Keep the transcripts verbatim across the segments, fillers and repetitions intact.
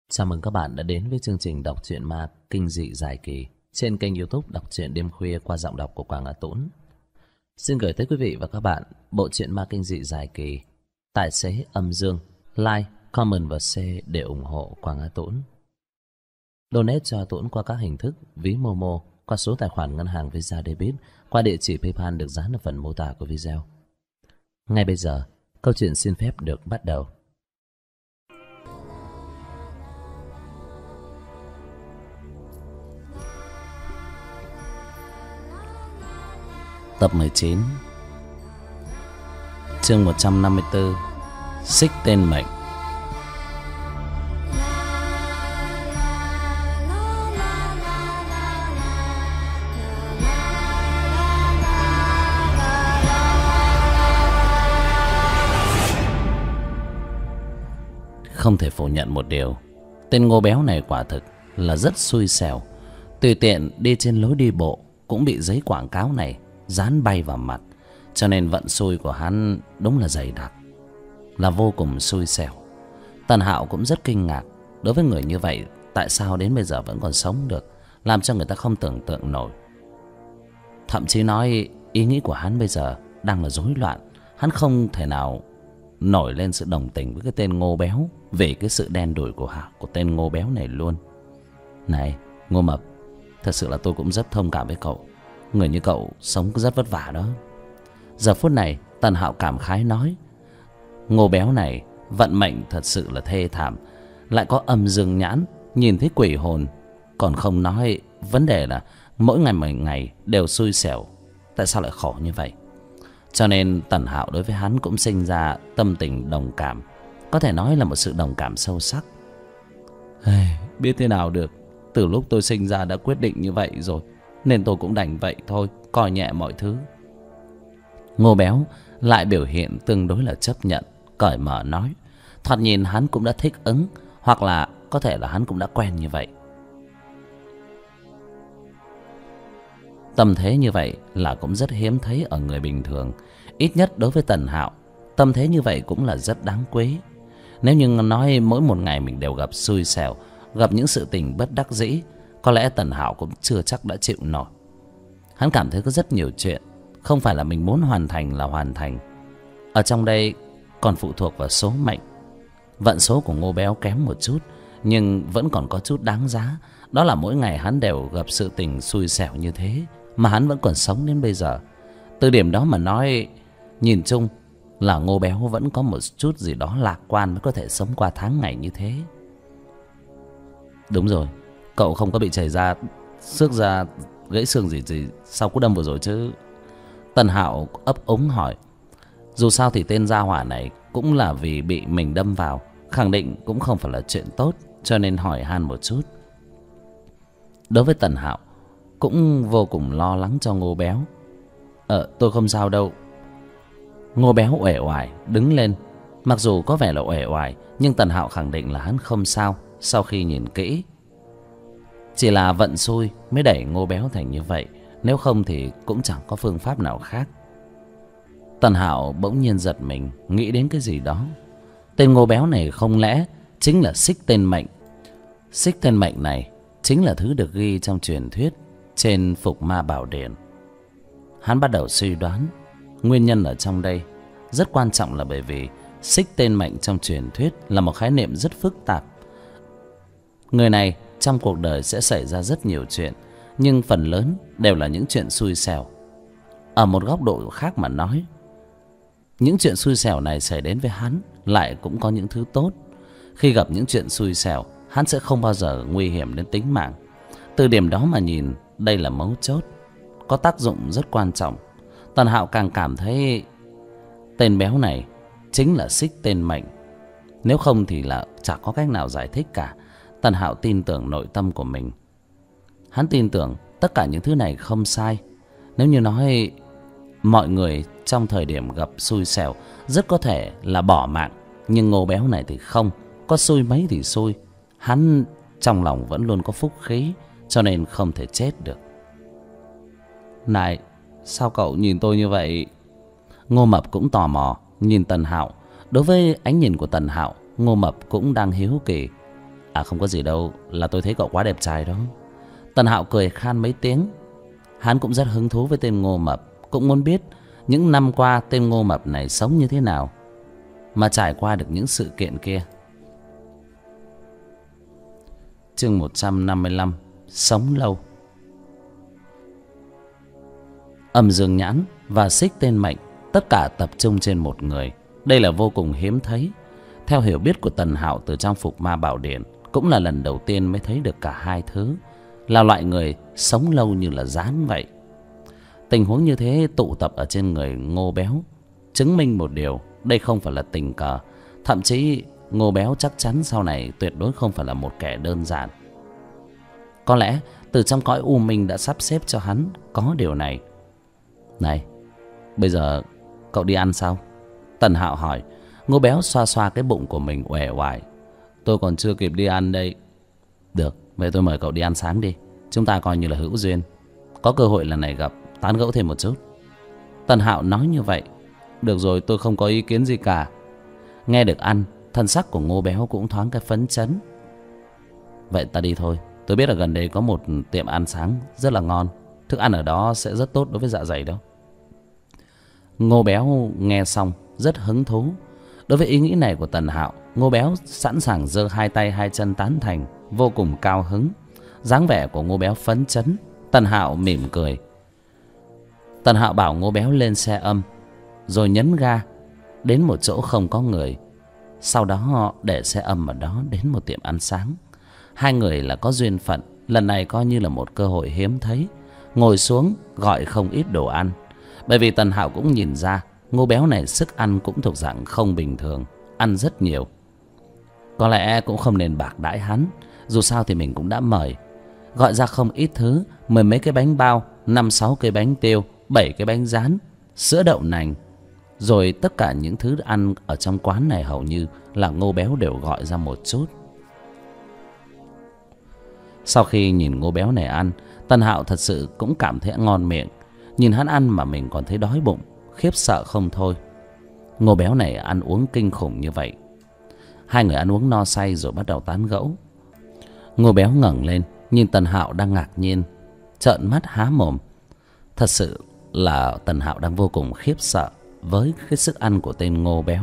Chào mừng các bạn đã đến với chương trình đọc truyện ma kinh dị dài kỳ trên kênh YouTube Đọc truyện đêm khuya qua giọng đọc của Quảng Hà Tũng. Xin gửi tới quý vị và các bạn bộ truyện ma kinh dị dài kỳ Tài xế âm dương. Like, comment và share để ủng hộ Quảng Hà Tũng. Donate cho Tũng qua các hình thức ví Momo, qua số tài khoản ngân hàng Visa Debit, qua địa chỉ PayPal được dán ở phần mô tả của video. Ngay bây giờ, câu chuyện xin phép được bắt đầu. Tập mười chín, chương một trăm năm mươi tư, xích tên mệnh. Không thể phủ nhận một điều, tên Ngô Béo này quả thực là rất xui xẻo. Tùy tiện đi trên lối đi bộ cũng bị giấy quảng cáo này dán bay vào mặt, cho nên vận xui của hắn đúng là dày đặc, là vô cùng xui xẻo. Tần Hạo cũng rất kinh ngạc, đối với người như vậy tại sao đến bây giờ vẫn còn sống được, làm cho người ta không tưởng tượng nổi. Thậm chí nói ý nghĩ của hắn bây giờ đang là rối loạn. Hắn không thể nào nổi lên sự đồng tình với cái tên Ngô Béo về cái sự đen đủi của của tên Ngô Béo này luôn. Này Ngô Mập, thật sự là tôi cũng rất thông cảm với cậu. Người như cậu sống rất vất vả đó. Giờ phút này Tần Hạo cảm khái nói, Ngô Béo này vận mệnh thật sự là thê thảm, lại có âm dương nhãn, nhìn thấy quỷ hồn. Còn không nói vấn đề là mỗi ngày mỗi ngày đều xui xẻo, tại sao lại khổ như vậy. Cho nên Tần Hạo đối với hắn cũng sinh ra tâm tình đồng cảm, có thể nói là một sự đồng cảm sâu sắc. Hey, biết thế nào được, từ lúc tôi sinh ra đã quyết định như vậy rồi, nên tôi cũng đành vậy thôi, coi nhẹ mọi thứ. Ngô Béo lại biểu hiện tương đối là chấp nhận, cởi mở nói. Thoạt nhìn hắn cũng đã thích ứng, hoặc là có thể là hắn cũng đã quen như vậy. Tâm thế như vậy là cũng rất hiếm thấy ở người bình thường. Ít nhất đối với Tần Hạo, tâm thế như vậy cũng là rất đáng quý. Nếu như nói mỗi một ngày mình đều gặp xui xẻo, gặp những sự tình bất đắc dĩ, có lẽ Tần Hạo cũng chưa chắc đã chịu nổi. Hắn cảm thấy có rất nhiều chuyện không phải là mình muốn hoàn thành là hoàn thành. Ở trong đây còn phụ thuộc vào số mệnh. Vận số của Ngô Béo kém một chút, nhưng vẫn còn có chút đáng giá. Đó là mỗi ngày hắn đều gặp sự tình xui xẻo như thế, mà hắn vẫn còn sống đến bây giờ. Từ điểm đó mà nói, nhìn chung là Ngô Béo vẫn có một chút gì đó lạc quan mới có thể sống qua tháng ngày như thế. Đúng rồi, cậu không có bị chảy ra, xước ra, gãy xương gì gì sau cú đâm vừa rồi chứ? Tần Hạo ấp úng hỏi. Dù sao thì tên gia hỏa này cũng là vì bị mình đâm vào, khẳng định cũng không phải là chuyện tốt, cho nên hỏi han một chút. Đối với Tần Hạo cũng vô cùng lo lắng cho Ngô Béo. Ờ tôi không sao đâu. Ngô Béo uể oải đứng lên. Mặc dù có vẻ là uể oải, nhưng Tần Hạo khẳng định là hắn không sao. Sau khi nhìn kỹ, chỉ là vận xui mới đẩy Ngô Béo thành như vậy, nếu không thì cũng chẳng có phương pháp nào khác. Tần Hạo bỗng nhiên giật mình, nghĩ đến cái gì đó. Tên Ngô Béo này không lẽ chính là xích tên mệnh? Xích tên mệnh này chính là thứ được ghi trong truyền thuyết trên Phục Ma Bảo Điển. Hắn bắt đầu suy đoán nguyên nhân ở trong đây rất quan trọng là bởi vì xích tên mệnh trong truyền thuyết là một khái niệm rất phức tạp. Người này trong cuộc đời sẽ xảy ra rất nhiều chuyện, nhưng phần lớn đều là những chuyện xui xẻo. Ở một góc độ khác mà nói, những chuyện xui xẻo này xảy đến với hắn lại cũng có những thứ tốt. Khi gặp những chuyện xui xẻo, hắn sẽ không bao giờ nguy hiểm đến tính mạng. Từ điểm đó mà nhìn, đây là mấu chốt, có tác dụng rất quan trọng. Tần Hạo càng cảm thấy tên béo này chính là xích tên mệnh. Nếu không thì là chẳng có cách nào giải thích cả. Tần Hạo tin tưởng nội tâm của mình. Hắn tin tưởng tất cả những thứ này không sai. Nếu như nói mọi người trong thời điểm gặp xui xẻo rất có thể là bỏ mạng, nhưng Ngô Béo này thì không. Có xui mấy thì xui, hắn trong lòng vẫn luôn có phúc khí, cho nên không thể chết được. Này, sao cậu nhìn tôi như vậy? Ngô Mập cũng tò mò nhìn Tần Hạo. Đối với ánh nhìn của Tần Hạo, Ngô Mập cũng đang hiếu kỳ. À không có gì đâu, là tôi thấy cậu quá đẹp trai đó. Tần Hạo cười khan mấy tiếng. Hắn cũng rất hứng thú với tên Ngô Mập, cũng muốn biết những năm qua tên Ngô Mập này sống như thế nào mà trải qua được những sự kiện kia. Chương một trăm năm mươi lăm. Sống lâu. Âm Dương Nhãn và Xích Tên Mệnh tất cả tập trung trên một người. Đây là vô cùng hiếm thấy. Theo hiểu biết của Tần Hạo từ trang phục Ma Bảo Điện, cũng là lần đầu tiên mới thấy được cả hai thứ, là loại người sống lâu như là rán vậy. Tình huống như thế tụ tập ở trên người Ngô Béo, chứng minh một điều, đây không phải là tình cờ. Thậm chí Ngô Béo chắc chắn sau này tuyệt đối không phải là một kẻ đơn giản. Có lẽ từ trong cõi u minh đã sắp xếp cho hắn có điều này. Này, bây giờ cậu đi ăn sao? Tần Hạo hỏi. Ngô Béo xoa xoa cái bụng của mình uể oải. Tôi còn chưa kịp đi ăn đây. Được, vậy tôi mời cậu đi ăn sáng đi. Chúng ta coi như là hữu duyên, có cơ hội lần này gặp, tán gẫu thêm một chút. Tần Hạo nói như vậy. Được rồi, tôi không có ý kiến gì cả. Nghe được ăn, thân sắc của Ngô Béo cũng thoáng cái phấn chấn. Vậy ta đi thôi. Tôi biết ở gần đây có một tiệm ăn sáng rất là ngon. Thức ăn ở đó sẽ rất tốt đối với dạ dày đó. Ngô Béo nghe xong rất hứng thú. Đối với ý nghĩ này của Tần Hạo, Ngô Béo sẵn sàng giơ hai tay hai chân tán thành, vô cùng cao hứng. Dáng vẻ của Ngô Béo phấn chấn. Tần Hạo mỉm cười. Tần Hạo bảo Ngô Béo lên xe âm, rồi nhấn ga đến một chỗ không có người. Sau đó họ để xe âm ở đó đến một tiệm ăn sáng. Hai người là có duyên phận, lần này coi như là một cơ hội hiếm thấy. Ngồi xuống gọi không ít đồ ăn. Bởi vì Tần Hạo cũng nhìn ra Ngô Béo này sức ăn cũng thuộc dạng không bình thường, ăn rất nhiều. Có lẽ cũng không nên bạc đãi hắn, dù sao thì mình cũng đã mời. Gọi ra không ít thứ, mười mấy cái bánh bao, năm sáu cái bánh tiêu, bảy cái bánh rán, sữa đậu nành. Rồi tất cả những thứ ăn ở trong quán này hầu như là Ngô Béo đều gọi ra một chút. Sau khi nhìn Ngô Béo này ăn, Tần Hạo thật sự cũng cảm thấy ngon miệng. Nhìn hắn ăn mà mình còn thấy đói bụng, khiếp sợ không thôi. Ngô Béo này ăn uống kinh khủng như vậy. Hai người ăn uống no say rồi bắt đầu tán gẫu. Ngô Béo ngẩng lên nhìn Tần Hạo đang ngạc nhiên, trợn mắt há mồm. Thật sự là Tần Hạo đang vô cùng khiếp sợ với cái sức ăn của tên Ngô Béo.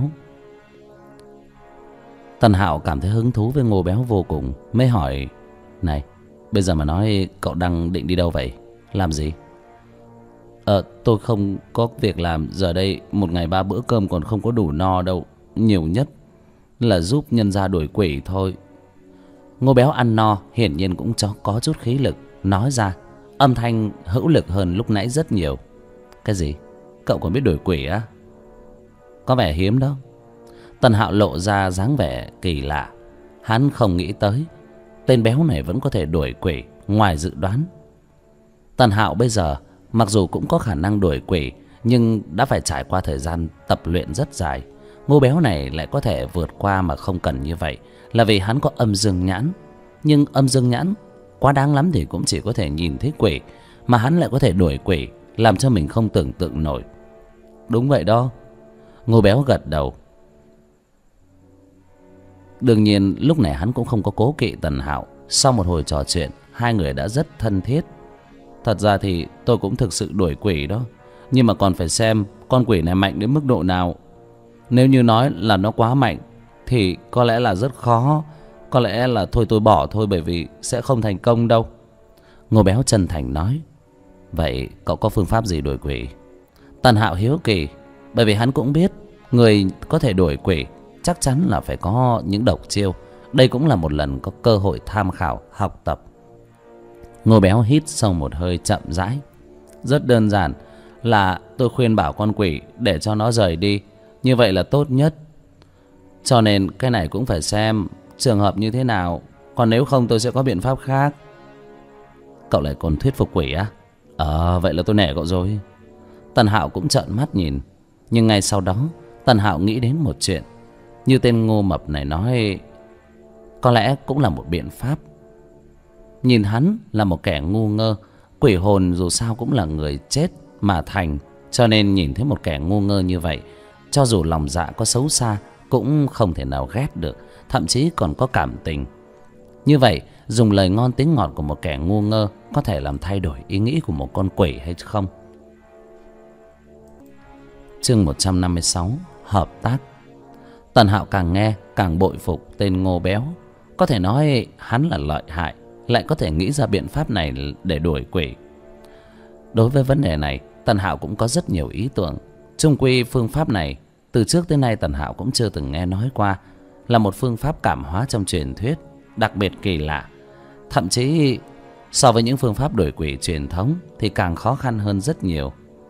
Tần Hạo cảm thấy hứng thú với Ngô Béo vô cùng, mới hỏi: Này, bây giờ mà nói cậu đang định đi đâu vậy? Làm gì? Ờ, tôi không có việc làm. Giờ đây một ngày ba bữa cơm còn không có đủ no đâu. Nhiều nhất là giúp nhân gia đuổi quỷ thôi. Ngô Béo ăn no, hiển nhiên cũng cho có chút khí lực, nói ra, âm thanh hữu lực hơn lúc nãy rất nhiều. Cái gì? Cậu còn biết đuổi quỷ á? Có vẻ hiếm đó. Tần Hạo lộ ra dáng vẻ kỳ lạ. Hắn không nghĩ tới tên béo này vẫn có thể đuổi quỷ, ngoài dự đoán. Tần Hạo bây giờ mặc dù cũng có khả năng đuổi quỷ, nhưng đã phải trải qua thời gian tập luyện rất dài. Ngô Béo này lại có thể vượt qua mà không cần như vậy, là vì hắn có âm dương nhãn. Nhưng âm dương nhãn quá đáng lắm thì cũng chỉ có thể nhìn thấy quỷ, mà hắn lại có thể đuổi quỷ, làm cho mình không tưởng tượng nổi. Đúng vậy đó. Ngô Béo gật đầu. Đương nhiên lúc này hắn cũng không có cố kỵ Tần Hạo. Sau một hồi trò chuyện, hai người đã rất thân thiết. Thật ra thì tôi cũng thực sự đuổi quỷ đó, nhưng mà còn phải xem con quỷ này mạnh đến mức độ nào. Nếu như nói là nó quá mạnh thì có lẽ là rất khó. Có lẽ là thôi tôi bỏ thôi, bởi vì sẽ không thành công đâu. Ngô Béo chân thành nói. Vậy cậu có phương pháp gì đuổi quỷ? Tần Hạo hiếu kỳ, bởi vì hắn cũng biết người có thể đuổi quỷ chắc chắn là phải có những độc chiêu. Đây cũng là một lần có cơ hội tham khảo, học tập. Ngô Béo hít sâu một hơi chậm rãi. Rất đơn giản, là tôi khuyên bảo con quỷ để cho nó rời đi, như vậy là tốt nhất. Cho nên cái này cũng phải xem trường hợp như thế nào, còn nếu không tôi sẽ có biện pháp khác. Cậu lại còn thuyết phục quỷ á? Ờ, vậy là tôi nể cậu rồi. Tần Hạo cũng trợn mắt nhìn. Nhưng ngay sau đó Tần Hạo nghĩ đến một chuyện. Như tên Ngô Mập này nói, có lẽ cũng là một biện pháp. Nhìn hắn là một kẻ ngu ngơ, quỷ hồn dù sao cũng là người chết mà thành, cho nên nhìn thấy một kẻ ngu ngơ như vậy, cho dù lòng dạ có xấu xa cũng không thể nào ghét được, thậm chí còn có cảm tình. Như vậy, dùng lời ngon tiếng ngọt của một kẻ ngu ngơ có thể làm thay đổi ý nghĩ của một con quỷ hay không? Chương một trăm năm mươi sáu. Hợp tác. Tần Hạo càng nghe càng bội phục tên Ngô Béo. Có thể nói hắn là lợi hại, lại có thể nghĩ ra biện pháp này để đuổi quỷ. Đối với vấn đề này, Tần Hạo cũng có rất nhiều ý tưởng. Chung quy phương pháp này từ trước tới nay Tần Hạo cũng chưa từng nghe nói qua, là một phương pháp cảm hóa trong truyền thuyết, đặc biệt kỳ lạ. Thậm chí so với những phương pháp đuổi quỷ truyền thống thì càng khó khăn hơn rất nhiều.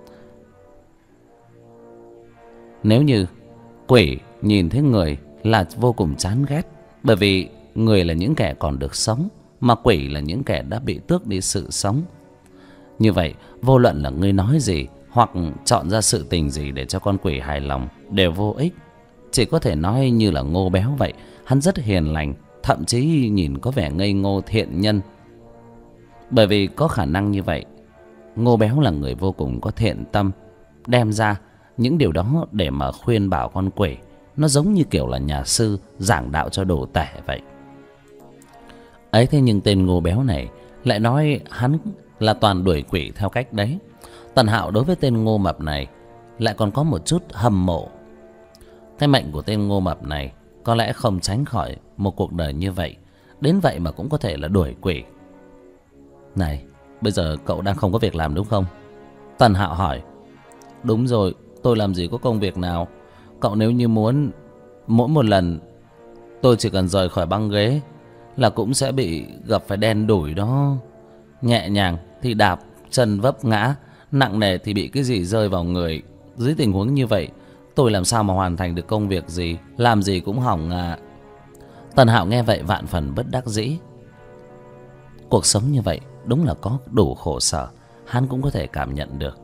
Nếu như quỷ nhìn thấy người là vô cùng chán ghét, bởi vì người là những kẻ còn được sống, mà quỷ là những kẻ đã bị tước đi sự sống. Như vậy, vô luận là ngươi nói gì hoặc chọn ra sự tình gì để cho con quỷ hài lòng đều vô ích. Chỉ có thể nói như là Ngô Béo vậy, hắn rất hiền lành, thậm chí nhìn có vẻ ngây ngô thiện nhân. Bởi vì có khả năng như vậy, Ngô Béo là người vô cùng có thiện tâm, đem ra những điều đó để mà khuyên bảo con quỷ. Nó giống như kiểu là nhà sư giảng đạo cho đồ tể vậy. Ấy thế nhưng tên Ngô Béo này lại nói hắn là toàn đuổi quỷ theo cách đấy. Tần Hạo đối với tên Ngô Mập này lại còn có một chút hâm mộ. Cái mệnh của tên Ngô Mập này có lẽ không tránh khỏi một cuộc đời như vậy, đến vậy mà cũng có thể là đuổi quỷ. Này, bây giờ cậu đang không có việc làm đúng không? Tần Hạo hỏi. Đúng rồi, tôi làm gì có công việc nào. Cậu nếu như muốn, mỗi một lần tôi chỉ cần rời khỏi băng ghế là cũng sẽ bị gặp phải đen đủi đó. Nhẹ nhàng thì đạp, chân vấp ngã, nặng nề thì bị cái gì rơi vào người. Dưới tình huống như vậy, tôi làm sao mà hoàn thành được công việc gì, làm gì cũng hỏng à. Tần Hạo nghe vậy vạn phần bất đắc dĩ. Cuộc sống như vậy đúng là có đủ khổ sở, hắn cũng có thể cảm nhận được.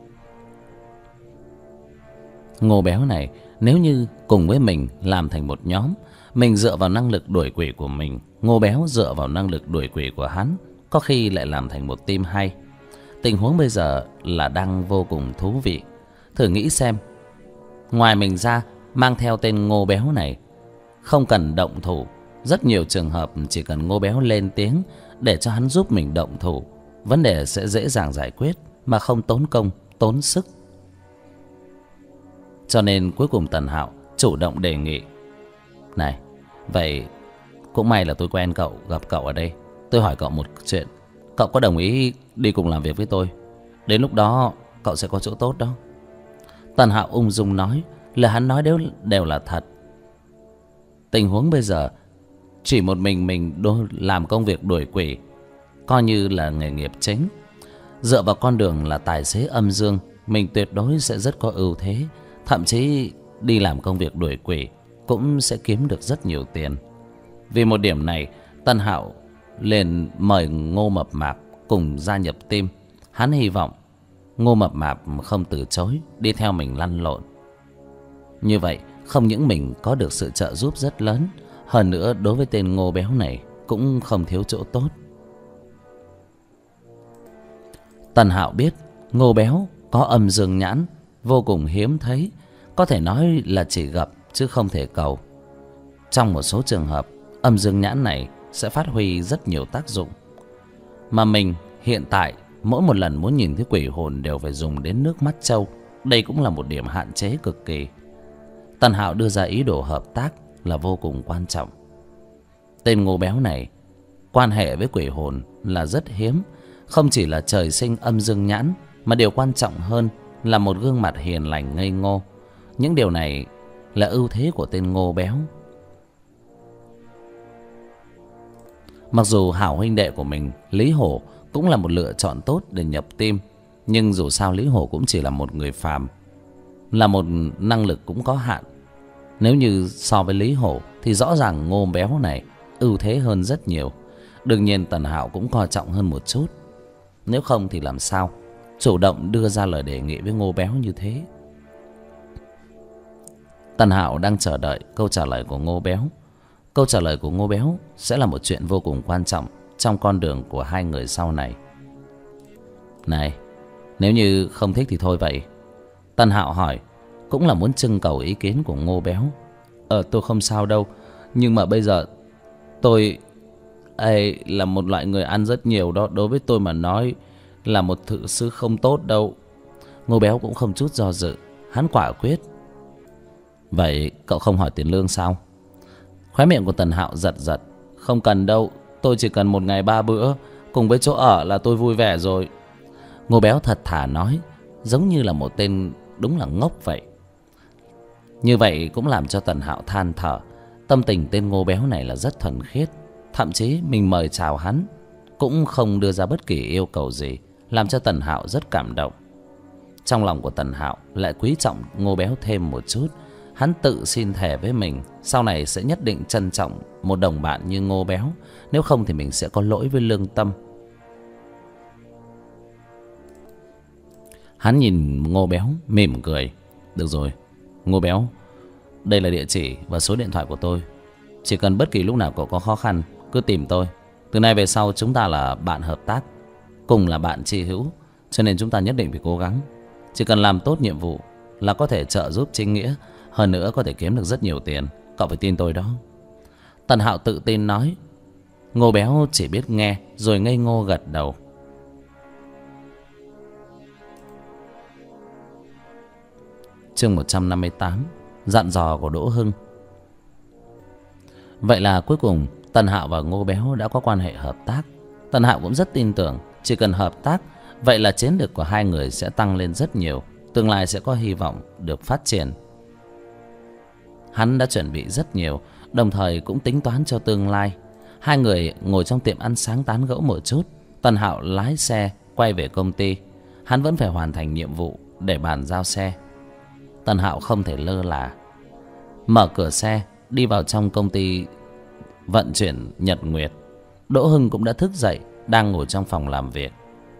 Ngô Béo này nếu như cùng với mình làm thành một nhóm, mình dựa vào năng lực đuổi quỷ của mình, Ngô Béo dựa vào năng lực đuổi quỷ của hắn, có khi lại làm thành một team hay. Tình huống bây giờ là đang vô cùng thú vị. Thử nghĩ xem, ngoài mình ra mang theo tên Ngô Béo này, không cần động thủ. Rất nhiều trường hợp chỉ cần Ngô Béo lên tiếng để cho hắn giúp mình động thủ, vấn đề sẽ dễ dàng giải quyết mà không tốn công, tốn sức. Cho nên cuối cùng Tần Hạo chủ động đề nghị. Này, vậy cũng may là tôi quen cậu, gặp cậu ở đây. Tôi hỏi cậu một chuyện, cậu có đồng ý đi cùng làm việc với tôi? Đến lúc đó cậu sẽ có chỗ tốt đó. Tần Hạo ung dung nói, lời hắn nói đều, đều là thật. Tình huống bây giờ chỉ một mình mình đôi làm công việc đuổi quỷ, coi như là nghề nghiệp chính. Dựa vào con đường là tài xế âm dương, mình tuyệt đối sẽ rất có ưu thế. Thậm chí đi làm công việc đuổi quỷ cũng sẽ kiếm được rất nhiều tiền. Vì một điểm này, Tần Hạo liền mời Ngô Mập Mạp cùng gia nhập team. Hắn hy vọng Ngô Mập Mạp không từ chối đi theo mình lăn lộn. Như vậy không những mình có được sự trợ giúp rất lớn, hơn nữa đối với tên Ngô Béo này cũng không thiếu chỗ tốt. Tần Hạo biết Ngô Béo có âm dương nhãn, vô cùng hiếm thấy, có thể nói là chỉ gặp chứ không thể cầu. Trong một số trường hợp, âm dương nhãn này sẽ phát huy rất nhiều tác dụng. Mà mình hiện tại mỗi một lần muốn nhìn thấy quỷ hồn đều phải dùng đến nước mắt trâu. Đây cũng là một điểm hạn chế cực kỳ. Tần Hạo đưa ra ý đồ hợp tác là vô cùng quan trọng. Tên Ngô Béo này quan hệ với quỷ hồn là rất hiếm. Không chỉ là trời sinh âm dương nhãn, mà điều quan trọng hơn là một gương mặt hiền lành ngây ngô. Những điều này là ưu thế của tên Ngô Béo. Mặc dù hảo huynh đệ của mình Lý Hổ cũng là một lựa chọn tốt để nhập team, nhưng dù sao Lý Hổ cũng chỉ là một người phàm, là một năng lực cũng có hạn. Nếu như so với Lý Hổ thì rõ ràng Ngô Béo này ưu thế hơn rất nhiều. Đương nhiên Tần Hạo cũng coi trọng hơn một chút. Nếu không thì làm sao chủ động đưa ra lời đề nghị với Ngô Béo như thế. Tần Hạo đang chờ đợi câu trả lời của Ngô Béo. Câu trả lời của Ngô Béo sẽ là một chuyện vô cùng quan trọng trong con đường của hai người sau này. Này, nếu như không thích thì thôi vậy. Tần Hạo hỏi, cũng là muốn trưng cầu ý kiến của Ngô Béo. Ờ tôi không sao đâu, nhưng mà bây giờ tôi ấy là một loại người ăn rất nhiều đó. Đối với tôi mà nói là một thự sư không tốt đâu. Ngô Béo cũng không chút do dự, hắn quả quyết. Vậy cậu không hỏi tiền lương sao? Khóe miệng của Tần Hạo giật giật. Không cần đâu, tôi chỉ cần một ngày ba bữa cùng với chỗ ở là tôi vui vẻ rồi. Ngô Béo thật thà nói, giống như là một tên đúng là ngốc vậy. Như vậy cũng làm cho Tần Hạo than thở. Tâm tình tên Ngô Béo này là rất thuần khiết. Thậm chí mình mời chào hắn cũng không đưa ra bất kỳ yêu cầu gì, làm cho Tần Hạo rất cảm động. Trong lòng của Tần Hạo lại quý trọng Ngô Béo thêm một chút. Hắn tự xin thề với mình sau này sẽ nhất định trân trọng một đồng bạn như Ngô Béo. Nếu không thì mình sẽ có lỗi với lương tâm. Hắn nhìn Ngô Béo mỉm cười. Được rồi Ngô Béo, đây là địa chỉ và số điện thoại của tôi. Chỉ cần bất kỳ lúc nào cậu có khó khăn cứ tìm tôi. Từ nay về sau chúng ta là bạn hợp tác, cùng là bạn tri hữu, cho nên chúng ta nhất định phải cố gắng. Chỉ cần làm tốt nhiệm vụ là có thể trợ giúp chính nghĩa, hơn nữa có thể kiếm được rất nhiều tiền. Cậu phải tin tôi đó. Tần Hạo tự tin nói. Ngô Béo chỉ biết nghe rồi ngây ngô gật đầu. Chương một trăm năm mươi tám. Dặn dò của Đỗ Hưng. Vậy là cuối cùng Tần Hạo và Ngô Béo đã có quan hệ hợp tác. Tần Hạo cũng rất tin tưởng chỉ cần hợp tác, vậy là chiến lược của hai người sẽ tăng lên rất nhiều, tương lai sẽ có hy vọng được phát triển. Hắn đã chuẩn bị rất nhiều, đồng thời cũng tính toán cho tương lai. Hai người ngồi trong tiệm ăn sáng tán gẫu một chút. Tần Hạo lái xe quay về công ty. Hắn vẫn phải hoàn thành nhiệm vụ để bàn giao xe. Tần Hạo không thể lơ là. Mở cửa xe đi vào trong công ty vận chuyển Nhật Nguyệt. Đỗ Hưng cũng đã thức dậy, đang ngồi trong phòng làm việc.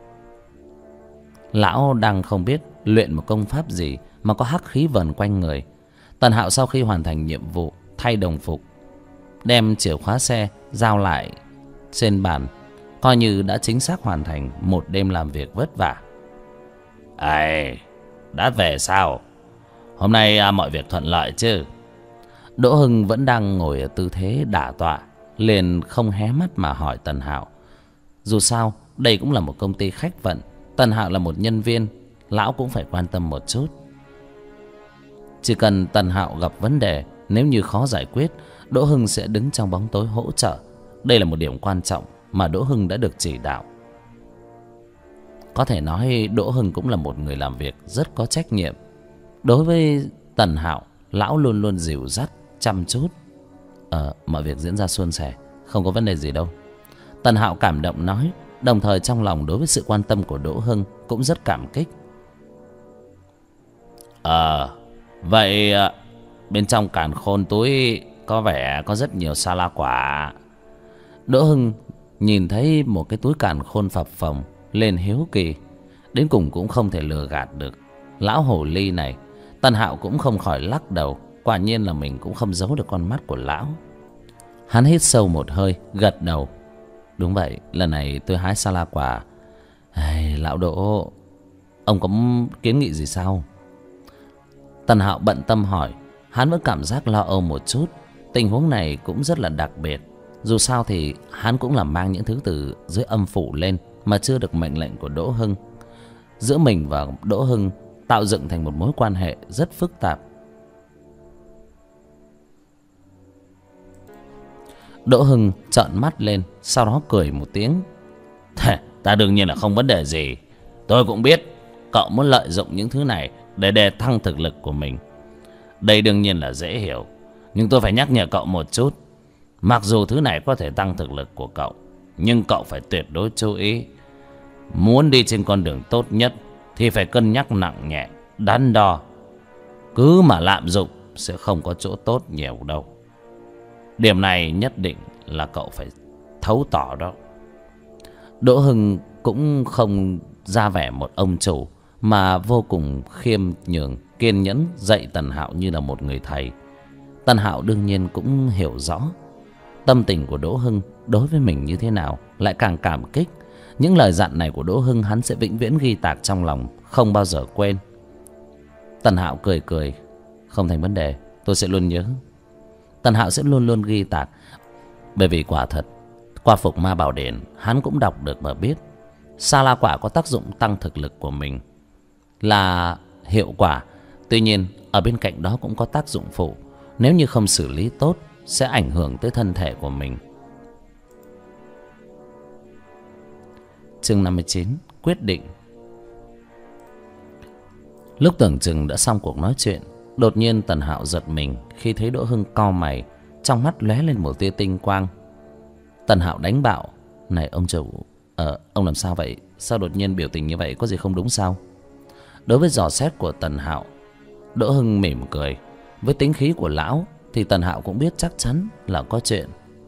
Lão đang không biết luyện một công pháp gì mà có hắc khí vần quanh người. Tần Hạo sau khi hoàn thành nhiệm vụ, thay đồng phục, đem chìa khóa xe giao lại trên bàn, coi như đã chính xác hoàn thành một đêm làm việc vất vả. Ây, đã về sao? Hôm nay à, mọi việc thuận lợi chứ? Đỗ Hưng vẫn đang ngồi ở tư thế đả tọa, liền không hé mắt mà hỏi Tần Hạo. Dù sao đây cũng là một công ty khách vận, Tần Hạo là một nhân viên, lão cũng phải quan tâm một chút. Chỉ cần Tần Hạo gặp vấn đề, nếu như khó giải quyết, Đỗ Hưng sẽ đứng trong bóng tối hỗ trợ. Đây là một điểm quan trọng mà Đỗ Hưng đã được chỉ đạo. Có thể nói Đỗ Hưng cũng là một người làm việc rất có trách nhiệm. Đối với Tần Hạo, lão luôn luôn dìu dắt, chăm chút. Ờ, mọi việc diễn ra suôn sẻ, không có vấn đề gì đâu. Tần Hạo cảm động nói, đồng thời trong lòng đối với sự quan tâm của Đỗ Hưng cũng rất cảm kích. Ờ, vậy bên trong càn khôn túi có vẻ có rất nhiều sa la quả. Đỗ Hưng nhìn thấy một cái túi càn khôn phập phồng, lên hiếu kỳ. Đến cùng cũng không thể lừa gạt được lão hồ ly này. Tần Hạo cũng không khỏi lắc đầu. Quả nhiên là mình cũng không giấu được con mắt của lão. Hắn hít sâu một hơi, gật đầu. Đúng vậy, lần này tôi hái sa la quả. Ai, lão Đỗ, ông có kiến nghị gì sao? Tần Hạo bận tâm hỏi. Hắn vẫn cảm giác lo âu một chút. Tình huống này cũng rất là đặc biệt. Dù sao thì hắn cũng là mang những thứ từ dưới âm phủ lên, mà chưa được mệnh lệnh của Đỗ Hưng. Giữa mình và Đỗ Hưng tạo dựng thành một mối quan hệ rất phức tạp. Đỗ Hưng trợn mắt lên, sau đó cười một tiếng. Ta đương nhiên là không vấn đề gì. Tôi cũng biết cậu muốn lợi dụng những thứ này để đề thăng thực lực của mình. Đây đương nhiên là dễ hiểu. Nhưng tôi phải nhắc nhở cậu một chút. Mặc dù thứ này có thể tăng thực lực của cậu, nhưng cậu phải tuyệt đối chú ý. Muốn đi trên con đường tốt nhất thì phải cân nhắc nặng nhẹ, đắn đo. Cứ mà lạm dụng sẽ không có chỗ tốt nhiều đâu. Điểm này nhất định là cậu phải thấu tỏ đó. Đỗ Hưng cũng không ra vẻ một ông chủ, mà vô cùng khiêm nhường, kiên nhẫn dạy Tần Hạo như là một người thầy. Tần Hạo đương nhiên cũng hiểu rõ tâm tình của Đỗ Hưng đối với mình như thế nào, lại càng cảm kích. Những lời dặn này của Đỗ Hưng hắn sẽ vĩnh viễn ghi tạc trong lòng, không bao giờ quên. Tần Hạo cười cười. Không thành vấn đề, tôi sẽ luôn nhớ. Tần Hạo sẽ luôn luôn ghi tạc. Bởi vì quả thật Qua phục ma bảo điển, hắn cũng đọc được và biết sa la quả có tác dụng tăng thực lực của mình là hiệu quả. Tuy nhiên ở bên cạnh đó cũng có tác dụng phụ, nếu như không xử lý tốt sẽ ảnh hưởng tới thân thể của mình. Chương năm mươi chín, quyết định. Lúc tưởng chừng đã xong cuộc nói chuyện, đột nhiên Tần Hạo giật mình khi thấy Đỗ Hưng cau mày, trong mắt lóe lên một tia tinh quang. Tần Hạo đánh bạo: "Này ông chủ, ờ, ông làm sao vậy? Sao đột nhiên biểu tình như vậy, có gì không đúng sao?" Đối với dò xét của Tần Hạo, Đỗ Hưng mỉm cười. Với tính khí của lão thì Tần Hạo cũng biết chắc chắn là có chuyện.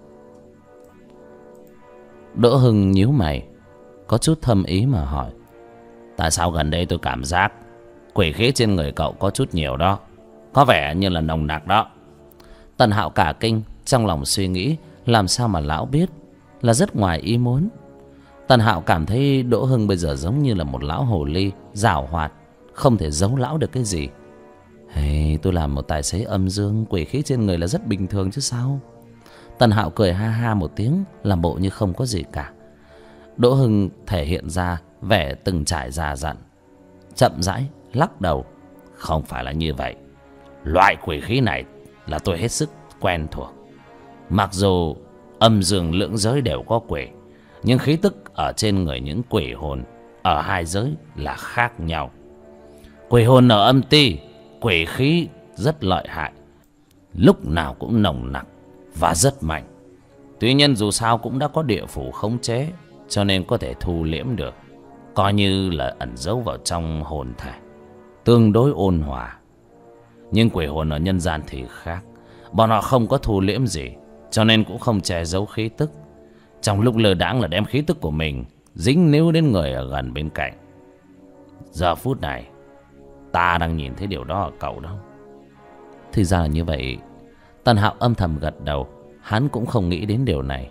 Đỗ Hưng nhíu mày, có chút thâm ý mà hỏi: "Tại sao gần đây tôi cảm giác quỷ khí trên người cậu có chút nhiều đó, có vẻ như là nồng nặc đó?" Tần Hạo cả kinh, trong lòng suy nghĩ làm sao mà lão biết, là rất ngoài ý muốn. Tần Hạo cảm thấy Đỗ Hưng bây giờ giống như là một lão hồ ly giảo hoạt, không thể giấu lão được cái gì. "Hey, tôi làm một tài xế âm dương, quỷ khí trên người là rất bình thường chứ sao?" Tần Hạo cười ha ha một tiếng, làm bộ như không có gì cả. Đỗ Hưng thể hiện ra vẻ từng trải già dặn, chậm rãi lắc đầu: "Không phải là như vậy. Loại quỷ khí này là tôi hết sức quen thuộc. Mặc dù âm dương lưỡng giới đều có quỷ, nhưng khí tức ở trên người những quỷ hồn ở hai giới là khác nhau. Quỷ hồn ở âm ti, quỷ khí rất lợi hại, lúc nào cũng nồng nặc và rất mạnh. Tuy nhiên dù sao cũng đã có địa phủ khống chế, cho nên có thể thu liễm được, coi như là ẩn giấu vào trong hồn thể, tương đối ôn hòa. Nhưng quỷ hồn ở nhân gian thì khác, bọn họ không có thu liễm gì, cho nên cũng không che giấu khí tức. Trong lúc lơ đãng là đem khí tức của mình dính níu đến người ở gần bên cạnh. Giờ phút này ta đang nhìn thấy điều đó ở cậu đó." Thì ra là như vậy. Tần Hạo âm thầm gật đầu, hắn cũng không nghĩ đến điều này.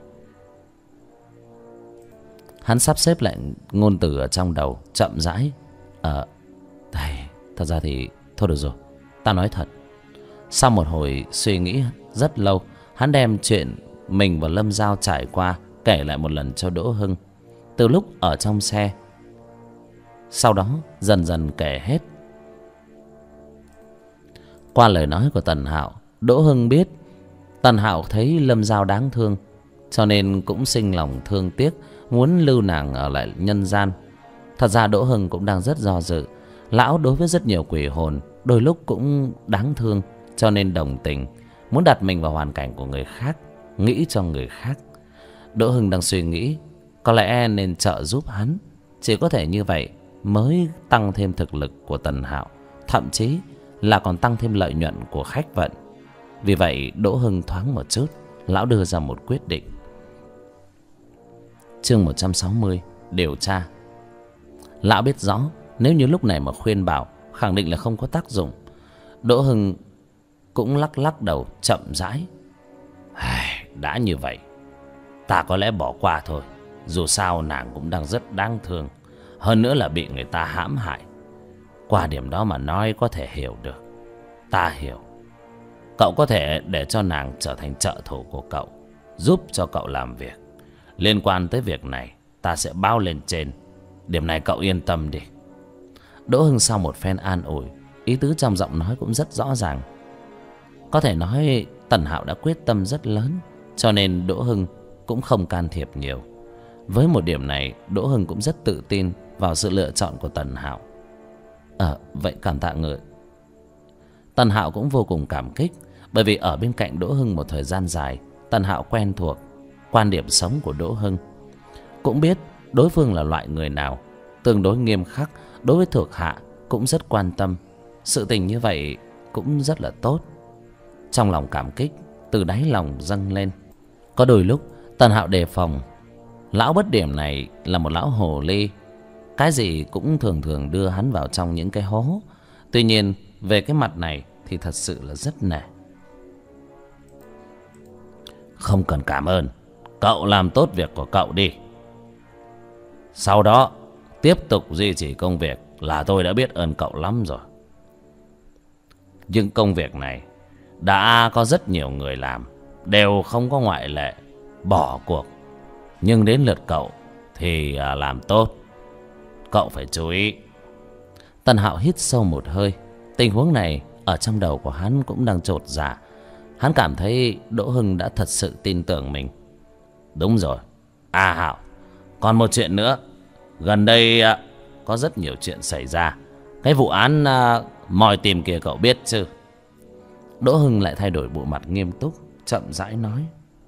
Hắn sắp xếp lại ngôn từ ở trong đầu, chậm rãi: Ờ, thầy, thật ra thì thôi được rồi, ta nói thật." Sau một hồi suy nghĩ rất lâu, hắn đem chuyện mình và Lâm Giao trải qua kể lại một lần cho Đỗ Hưng, từ lúc ở trong xe. Sau đó dần dần kể hết. Qua lời nói của Tần Hạo, Đỗ Hưng biết Tần Hạo thấy Lâm Giao đáng thương, cho nên cũng sinh lòng thương tiếc, muốn lưu nàng ở lại nhân gian. Thật ra Đỗ Hưng cũng đang rất do dự. Lão đối với rất nhiều quỷ hồn đôi lúc cũng đáng thương, cho nên đồng tình, muốn đặt mình vào hoàn cảnh của người khác, nghĩ cho người khác. Đỗ Hưng đang suy nghĩ có lẽ nên trợ giúp hắn, chỉ có thể như vậy mới tăng thêm thực lực của Tần Hạo, thậm chí là còn tăng thêm lợi nhuận của khách vận. Vì vậy Đỗ Hưng thoáng một chút, lão đưa ra một quyết định. Chương một trăm sáu mươi, điều tra. Lão biết rõ nếu như lúc này mà khuyên bảo khẳng định là không có tác dụng. Đỗ Hưng cũng lắc lắc đầu chậm rãi: "Đã như vậy, ta có lẽ bỏ qua thôi. Dù sao nàng cũng đang rất đáng thương, hơn nữa là bị người ta hãm hại. Qua điểm đó mà nói có thể hiểu được. Ta hiểu. Cậu có thể để cho nàng trở thành trợ thủ của cậu, giúp cho cậu làm việc. Liên quan tới việc này ta sẽ báo lên trên, điểm này cậu yên tâm đi." Đỗ Hưng sau một phen an ủi, ý tứ trong giọng nói cũng rất rõ ràng. Có thể nói Tần Hạo đã quyết tâm rất lớn, cho nên Đỗ Hưng cũng không can thiệp nhiều. Với một điểm này, Đỗ Hưng cũng rất tự tin vào sự lựa chọn của Tần Hạo. Ờ, vậy cảm tạ người. Tần Hạo cũng vô cùng cảm kích, bởi vì ở bên cạnh Đỗ Hưng một thời gian dài, Tần Hạo quen thuộc quan điểm sống của Đỗ Hưng, cũng biết đối phương là loại người nào, tương đối nghiêm khắc, đối với thuộc hạ cũng rất quan tâm. Sự tình như vậy cũng rất là tốt. Trong lòng cảm kích từ đáy lòng dâng lên. Có đôi lúc Tần Hạo đề phòng lão bất điểm này là một lão hồ ly, cái gì cũng thường thường đưa hắn vào trong những cái hố. Tuy nhiên về cái mặt này thì thật sự là rất nể. "Không cần cảm ơn, cậu làm tốt việc của cậu đi. Sau đó tiếp tục duy trì công việc là tôi đã biết ơn cậu lắm rồi. Nhưng công việc này đã có rất nhiều người làm, đều không có ngoại lệ, bỏ cuộc. Nhưng đến lượt cậu thì à, làm tốt. Cậu phải chú ý. Tần Hạo hít sâu một hơi. Tình huống này ở trong đầu của hắn cũng đang chột dạ. Hắn cảm thấy Đỗ Hưng đã thật sự tin tưởng mình. Đúng rồi. À Hạo, còn một chuyện nữa. Gần đây à, có rất nhiều chuyện xảy ra. Cái vụ án à, mòi tìm kia cậu biết chứ? Đỗ Hưng lại thay đổi bộ mặt nghiêm túc, chậm rãi nói.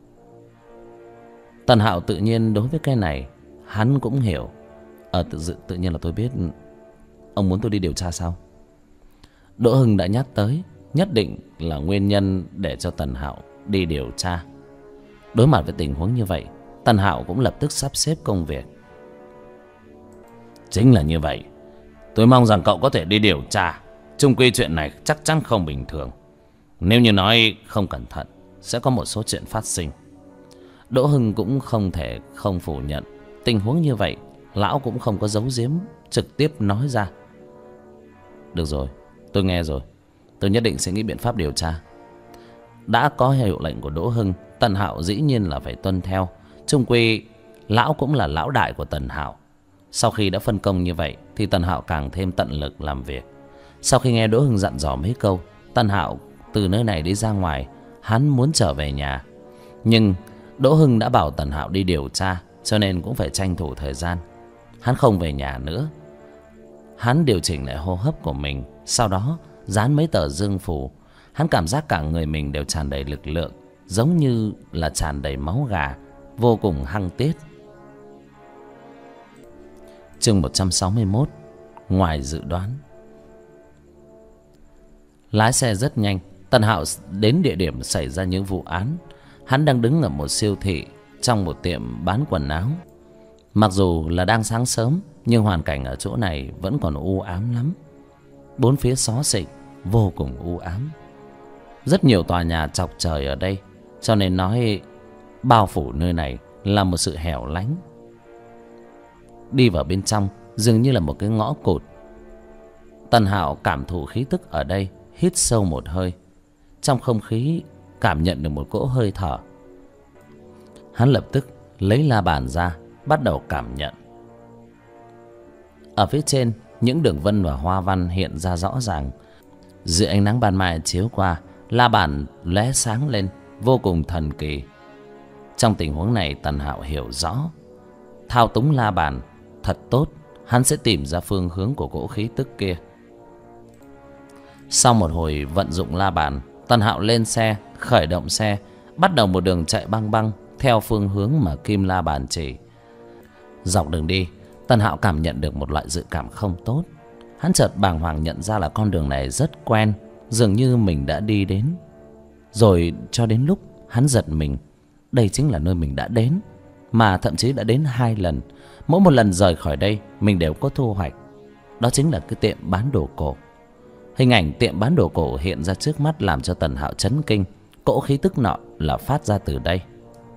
Tần Hạo tự nhiên đối với cái này hắn cũng hiểu. Ờ tự, dự, tự nhiên là tôi biết. Ông muốn tôi đi điều tra sao? Đỗ Hưng đã nhắc tới, nhất định là nguyên nhân để cho Tần Hạo đi điều tra. Đối mặt với tình huống như vậy, Tần Hạo cũng lập tức sắp xếp công việc. Chính là như vậy. Tôi mong rằng cậu có thể đi điều tra. Chung quy chuyện này chắc chắn không bình thường. Nếu như nói không cẩn thận, sẽ có một số chuyện phát sinh. Đỗ Hưng cũng không thể không phủ nhận. Tình huống như vậy, lão cũng không có giấu giếm, trực tiếp nói ra. Được rồi, tôi nghe rồi. Tôi nhất định sẽ nghĩ biện pháp điều tra. Đã có hiệu lệnh của Đỗ Hưng, Tần Hạo dĩ nhiên là phải tuân theo. Chung quy, lão cũng là lão đại của Tần Hạo. Sau khi đã phân công như vậy, thì Tần Hạo càng thêm tận lực làm việc. Sau khi nghe Đỗ Hưng dặn dò mấy câu, Tần Hạo từ nơi này đi ra ngoài. Hắn muốn trở về nhà. Nhưng Đỗ Hưng đã bảo Tần Hạo đi điều tra, cho nên cũng phải tranh thủ thời gian. Hắn không về nhà nữa. Hắn điều chỉnh lại hô hấp của mình, sau đó dán mấy tờ dương phù. Hắn cảm giác cả người mình đều tràn đầy lực lượng, giống như là tràn đầy máu gà, vô cùng hăng tiết. Chương một trăm sáu mươi mốt. Ngoài dự đoán. Lái xe rất nhanh, Tần Hạo đến địa điểm xảy ra những vụ án. Hắn đang đứng ở một siêu thị, trong một tiệm bán quần áo. Mặc dù là đang sáng sớm, nhưng hoàn cảnh ở chỗ này vẫn còn u ám lắm. Bốn phía xó xỉnh, vô cùng u ám. Rất nhiều tòa nhà chọc trời ở đây, cho nên nói bao phủ nơi này là một sự hẻo lánh. Đi vào bên trong dường như là một cái ngõ cụt. Tần Hạo cảm thụ khí tức ở đây, hít sâu một hơi. Trong không khí cảm nhận được một cỗ hơi thở. Hắn lập tức lấy la bàn ra, bắt đầu cảm nhận. Ở phía trên, những đường vân và hoa văn hiện ra rõ ràng. Dưới ánh nắng ban mai chiếu qua, la bàn lóe sáng lên, vô cùng thần kỳ. Trong tình huống này, Tần Hạo hiểu rõ, thao túng la bàn thật tốt, hắn sẽ tìm ra phương hướng của cỗ khí tức kia. Sau một hồi vận dụng la bàn, Tần Hạo lên xe, khởi động xe, bắt đầu một đường chạy băng băng theo phương hướng mà kim la bàn chỉ. Dọc đường đi, Tần Hạo cảm nhận được một loại dự cảm không tốt. Hắn chợt bàng hoàng nhận ra là con đường này rất quen, dường như mình đã đi đến. Rồi cho đến lúc hắn giật mình, đây chính là nơi mình đã đến, mà thậm chí đã đến hai lần. Mỗi một lần rời khỏi đây, mình đều có thu hoạch. Đó chính là cái tiệm bán đồ cổ. Hình ảnh tiệm bán đồ cổ hiện ra trước mắt làm cho Tần Hạo chấn kinh. Cỗ khí tức nọ là phát ra từ đây.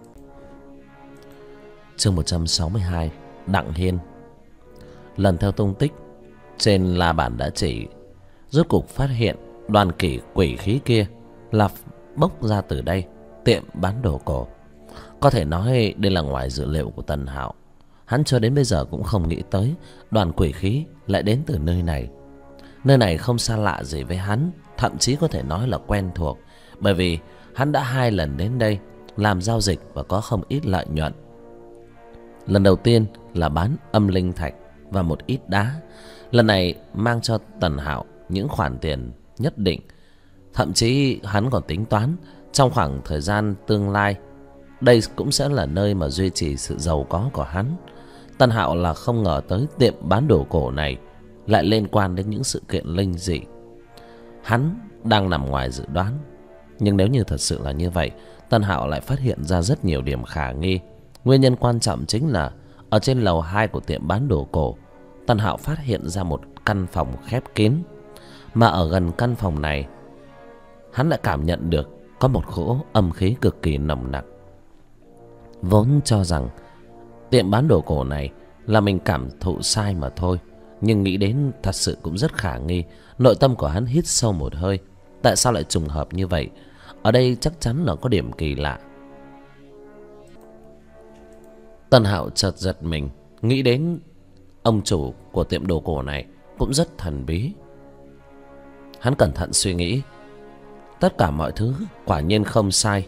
Chương một trăm sáu mươi hai. Đặng Hiên. Lần theo tung tích trên la bàn đã chỉ, rốt cục phát hiện đoàn kỷ quỷ khí kia là bốc ra từ đây, tiệm bán đồ cổ. Có thể nói đây là ngoài dự liệu của Tần Hạo. Hắn cho đến bây giờ cũng không nghĩ tới đoàn quỷ khí lại đến từ nơi này. Nơi này không xa lạ gì với hắn, thậm chí có thể nói là quen thuộc, bởi vì hắn đã hai lần đến đây làm giao dịch và có không ít lợi nhuận. Lần đầu tiên là bán âm linh thạch và một ít đá. Lần này mang cho Tần Hạo những khoản tiền nhất định. Thậm chí hắn còn tính toán trong khoảng thời gian tương lai, đây cũng sẽ là nơi mà duy trì sự giàu có của hắn. Tần Hạo là không ngờ tới tiệm bán đồ cổ này lại liên quan đến những sự kiện linh dị. Hắn đang nằm ngoài dự đoán. Nhưng nếu như thật sự là như vậy, Tần Hạo lại phát hiện ra rất nhiều điểm khả nghi. Nguyên nhân quan trọng chính là ở trên lầu hai của tiệm bán đồ cổ, Tần Hạo phát hiện ra một căn phòng khép kín. Mà ở gần căn phòng này, hắn lại cảm nhận được có một cỗ âm khí cực kỳ nồng nặc. Vốn cho rằng tiệm bán đồ cổ này là mình cảm thụ sai mà thôi, nhưng nghĩ đến thật sự cũng rất khả nghi. Nội tâm của hắn hít sâu một hơi. Tại sao lại trùng hợp như vậy? Ở đây chắc chắn là có điểm kỳ lạ. Tân Hạo chợt giật mình, nghĩ đến ông chủ của tiệm đồ cổ này cũng rất thần bí. Hắn cẩn thận suy nghĩ, tất cả mọi thứ quả nhiên không sai.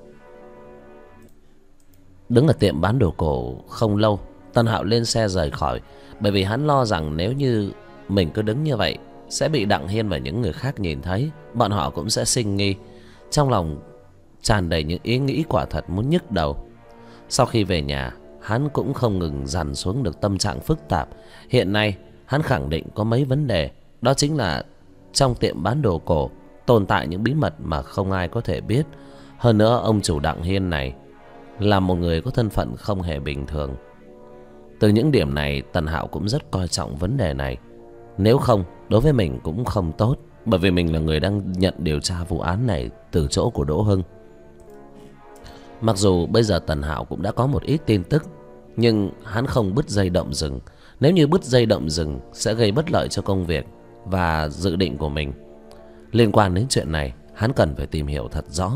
Đứng ở tiệm bán đồ cổ không lâu, Tân Hạo lên xe rời khỏi, bởi vì hắn lo rằng nếu như mình cứ đứng như vậy sẽ bị Đặng Hiên và những người khác nhìn thấy, bọn họ cũng sẽ sinh nghi. Trong lòng tràn đầy những ý nghĩ quả thật muốn nhức đầu. Sau khi về nhà, hắn cũng không ngừng dằn xuống được tâm trạng phức tạp. Hiện nay hắn khẳng định có mấy vấn đề, đó chính là trong tiệm bán đồ cổ tồn tại những bí mật mà không ai có thể biết. Hơn nữa ông chủ Đặng Hiên này là một người có thân phận không hề bình thường. Từ những điểm này, Tần Hạo cũng rất coi trọng vấn đề này. Nếu không, đối với mình cũng không tốt, bởi vì mình là người đang nhận điều tra vụ án này từ chỗ của Đỗ Hưng. Mặc dù bây giờ Tần Hạo cũng đã có một ít tin tức, nhưng hắn không bứt dây động rừng. Nếu như bứt dây động rừng sẽ gây bất lợi cho công việc và dự định của mình. Liên quan đến chuyện này, hắn cần phải tìm hiểu thật rõ.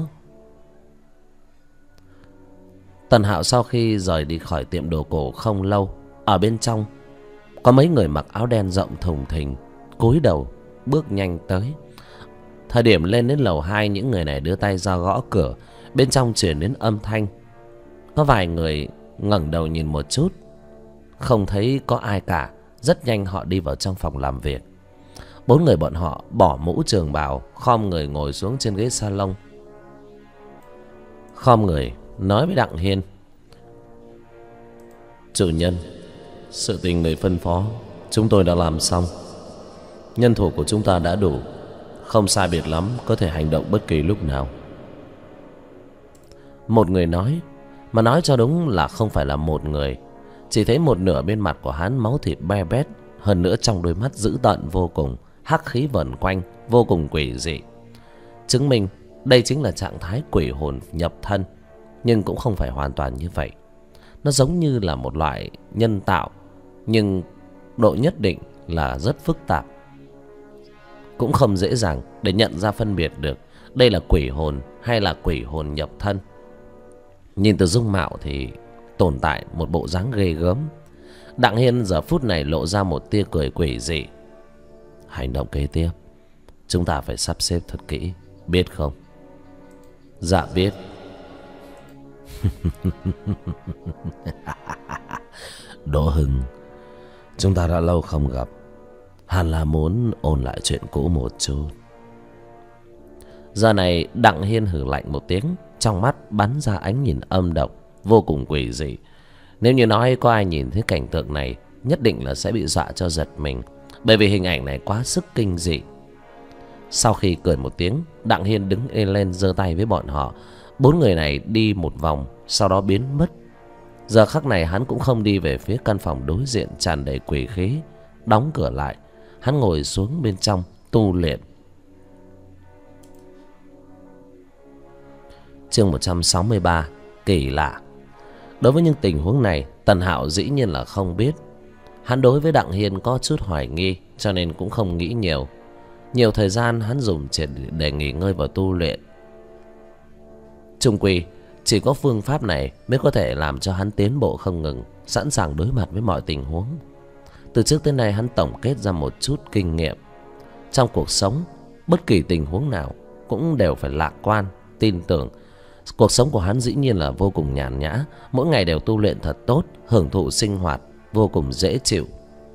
Tần Hạo sau khi rời đi khỏi tiệm đồ cổ không lâu, ở bên trong có mấy người mặc áo đen rộng thùng thình, cúi đầu bước nhanh tới. Thời điểm lên đến lầu hai, những người này đưa tay ra gõ cửa. Bên trong truyền đến âm thanh. Có vài người ngẩng đầu nhìn một chút, không thấy có ai cả. Rất nhanh họ đi vào trong phòng làm việc. Bốn người bọn họ bỏ mũ trường bào, khom người ngồi xuống trên ghế salon. Khom người nói với Đặng Hiên: chủ nhân, sự tình người phân phó chúng tôi đã làm xong. Nhân thủ của chúng ta đã đủ, không sai biệt lắm, có thể hành động bất kỳ lúc nào. Một người nói, mà nói cho đúng là không phải là một người. Chỉ thấy một nửa bên mặt của hắn máu thịt be bét, hơn nữa trong đôi mắt dữ tợn vô cùng, hắc khí vẩn quanh, vô cùng quỷ dị. Chứng minh đây chính là trạng thái quỷ hồn nhập thân. Nhưng cũng không phải hoàn toàn như vậy. Nó giống như là một loại nhân tạo, nhưng độ nhất định là rất phức tạp. Cũng không dễ dàng để nhận ra phân biệt được đây là quỷ hồn hay là quỷ hồn nhập thân. Nhìn từ dung mạo thì tồn tại một bộ dáng ghê gớm. Đặng Hiên giờ phút này lộ ra một tia cười quỷ dị. Hành động kế tiếp chúng ta phải sắp xếp thật kỹ, biết không? Dạ biết. Đỗ Hưng, chúng ta đã lâu không gặp, hẳn là muốn ôn lại chuyện cũ một chút. Giờ này Đặng Hiên hừ lạnh một tiếng, trong mắt bắn ra ánh nhìn âm độc, vô cùng quỷ dị. Nếu như nói có ai nhìn thấy cảnh tượng này, nhất định là sẽ bị dọa cho giật mình, bởi vì hình ảnh này quá sức kinh dị. Sau khi cười một tiếng, Đặng Hiên đứng lên giơ tay với bọn họ. Bốn người này đi một vòng, sau đó biến mất. Giờ khắc này hắn cũng không đi về phía căn phòng đối diện tràn đầy quỷ khí. Đóng cửa lại, hắn ngồi xuống bên trong tu luyện. Chương một trăm sáu mươi ba, kỳ lạ. Đối với những tình huống này, Tần Hạo dĩ nhiên là không biết. Hắn đối với Đặng Hiên có chút hoài nghi, cho nên cũng không nghĩ nhiều. Nhiều thời gian hắn dùng triệt để nghỉ ngơi và tu luyện. Chung quy chỉ có phương pháp này mới có thể làm cho hắn tiến bộ không ngừng, sẵn sàng đối mặt với mọi tình huống. Từ trước tới nay hắn tổng kết ra một chút kinh nghiệm. Trong cuộc sống, bất kỳ tình huống nào cũng đều phải lạc quan, tin tưởng. Cuộc sống của hắn dĩ nhiên là vô cùng nhàn nhã, mỗi ngày đều tu luyện thật tốt, hưởng thụ sinh hoạt vô cùng dễ chịu.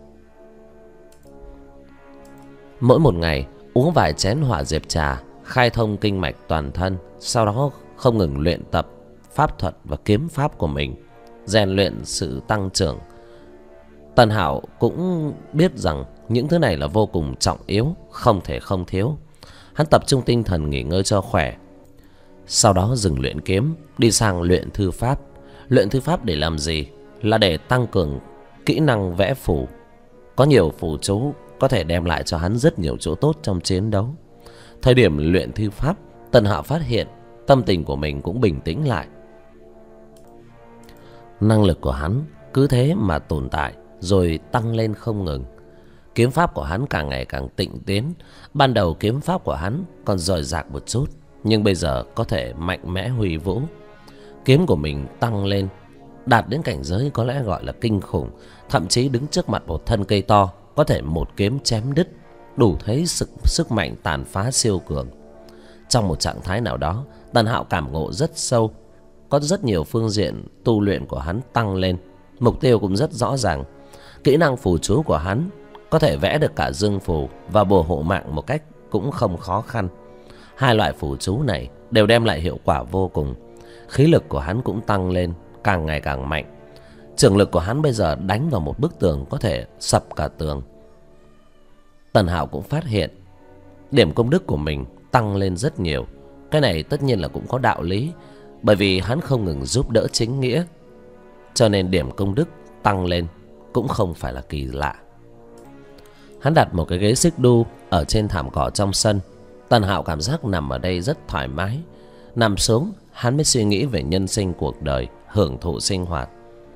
Mỗi một ngày uống vài chén hỏa diệp trà, khai thông kinh mạch toàn thân, sau đó không ngừng luyện tập pháp thuật và kiếm pháp của mình, rèn luyện sự tăng trưởng. Tần Hạo cũng biết rằng những thứ này là vô cùng trọng yếu, không thể không thiếu. Hắn tập trung tinh thần nghỉ ngơi cho khỏe, sau đó dừng luyện kiếm, đi sang luyện thư pháp. Luyện thư pháp để làm gì? Là để tăng cường kỹ năng vẽ phù. Có nhiều phù chú có thể đem lại cho hắn rất nhiều chỗ tốt trong chiến đấu. Thời điểm luyện thư pháp, Tần Hạo phát hiện tâm tình của mình cũng bình tĩnh lại. Năng lực của hắn cứ thế mà tồn tại, rồi tăng lên không ngừng. Kiếm pháp của hắn càng ngày càng tịnh tiến. Ban đầu kiếm pháp của hắn còn rời rạc một chút, nhưng bây giờ có thể mạnh mẽ huy vũ. Kiếm của mình tăng lên, đạt đến cảnh giới có lẽ gọi là kinh khủng, thậm chí đứng trước mặt một thân cây to có thể một kiếm chém đứt, đủ thấy sức sức mạnh tàn phá siêu cường. Trong một trạng thái nào đó, Tần Hạo cảm ngộ rất sâu, có rất nhiều phương diện tu luyện của hắn tăng lên, mục tiêu cũng rất rõ ràng. Kỹ năng phù chú của hắn có thể vẽ được cả dương phù và bùa hộ mạng một cách cũng không khó khăn. Hai loại phù chú này đều đem lại hiệu quả vô cùng. Khí lực của hắn cũng tăng lên, càng ngày càng mạnh. Trường lực của hắn bây giờ đánh vào một bức tường có thể sập cả tường. Tần Hạo cũng phát hiện điểm công đức của mình tăng lên rất nhiều. Cái này tất nhiên là cũng có đạo lý, bởi vì hắn không ngừng giúp đỡ chính nghĩa, cho nên điểm công đức tăng lên cũng không phải là kỳ lạ. Hắn đặt một cái ghế xích đu ở trên thảm cỏ trong sân. Tần Hạo cảm giác nằm ở đây rất thoải mái. Nằm xuống, hắn mới suy nghĩ về nhân sinh cuộc đời, hưởng thụ sinh hoạt.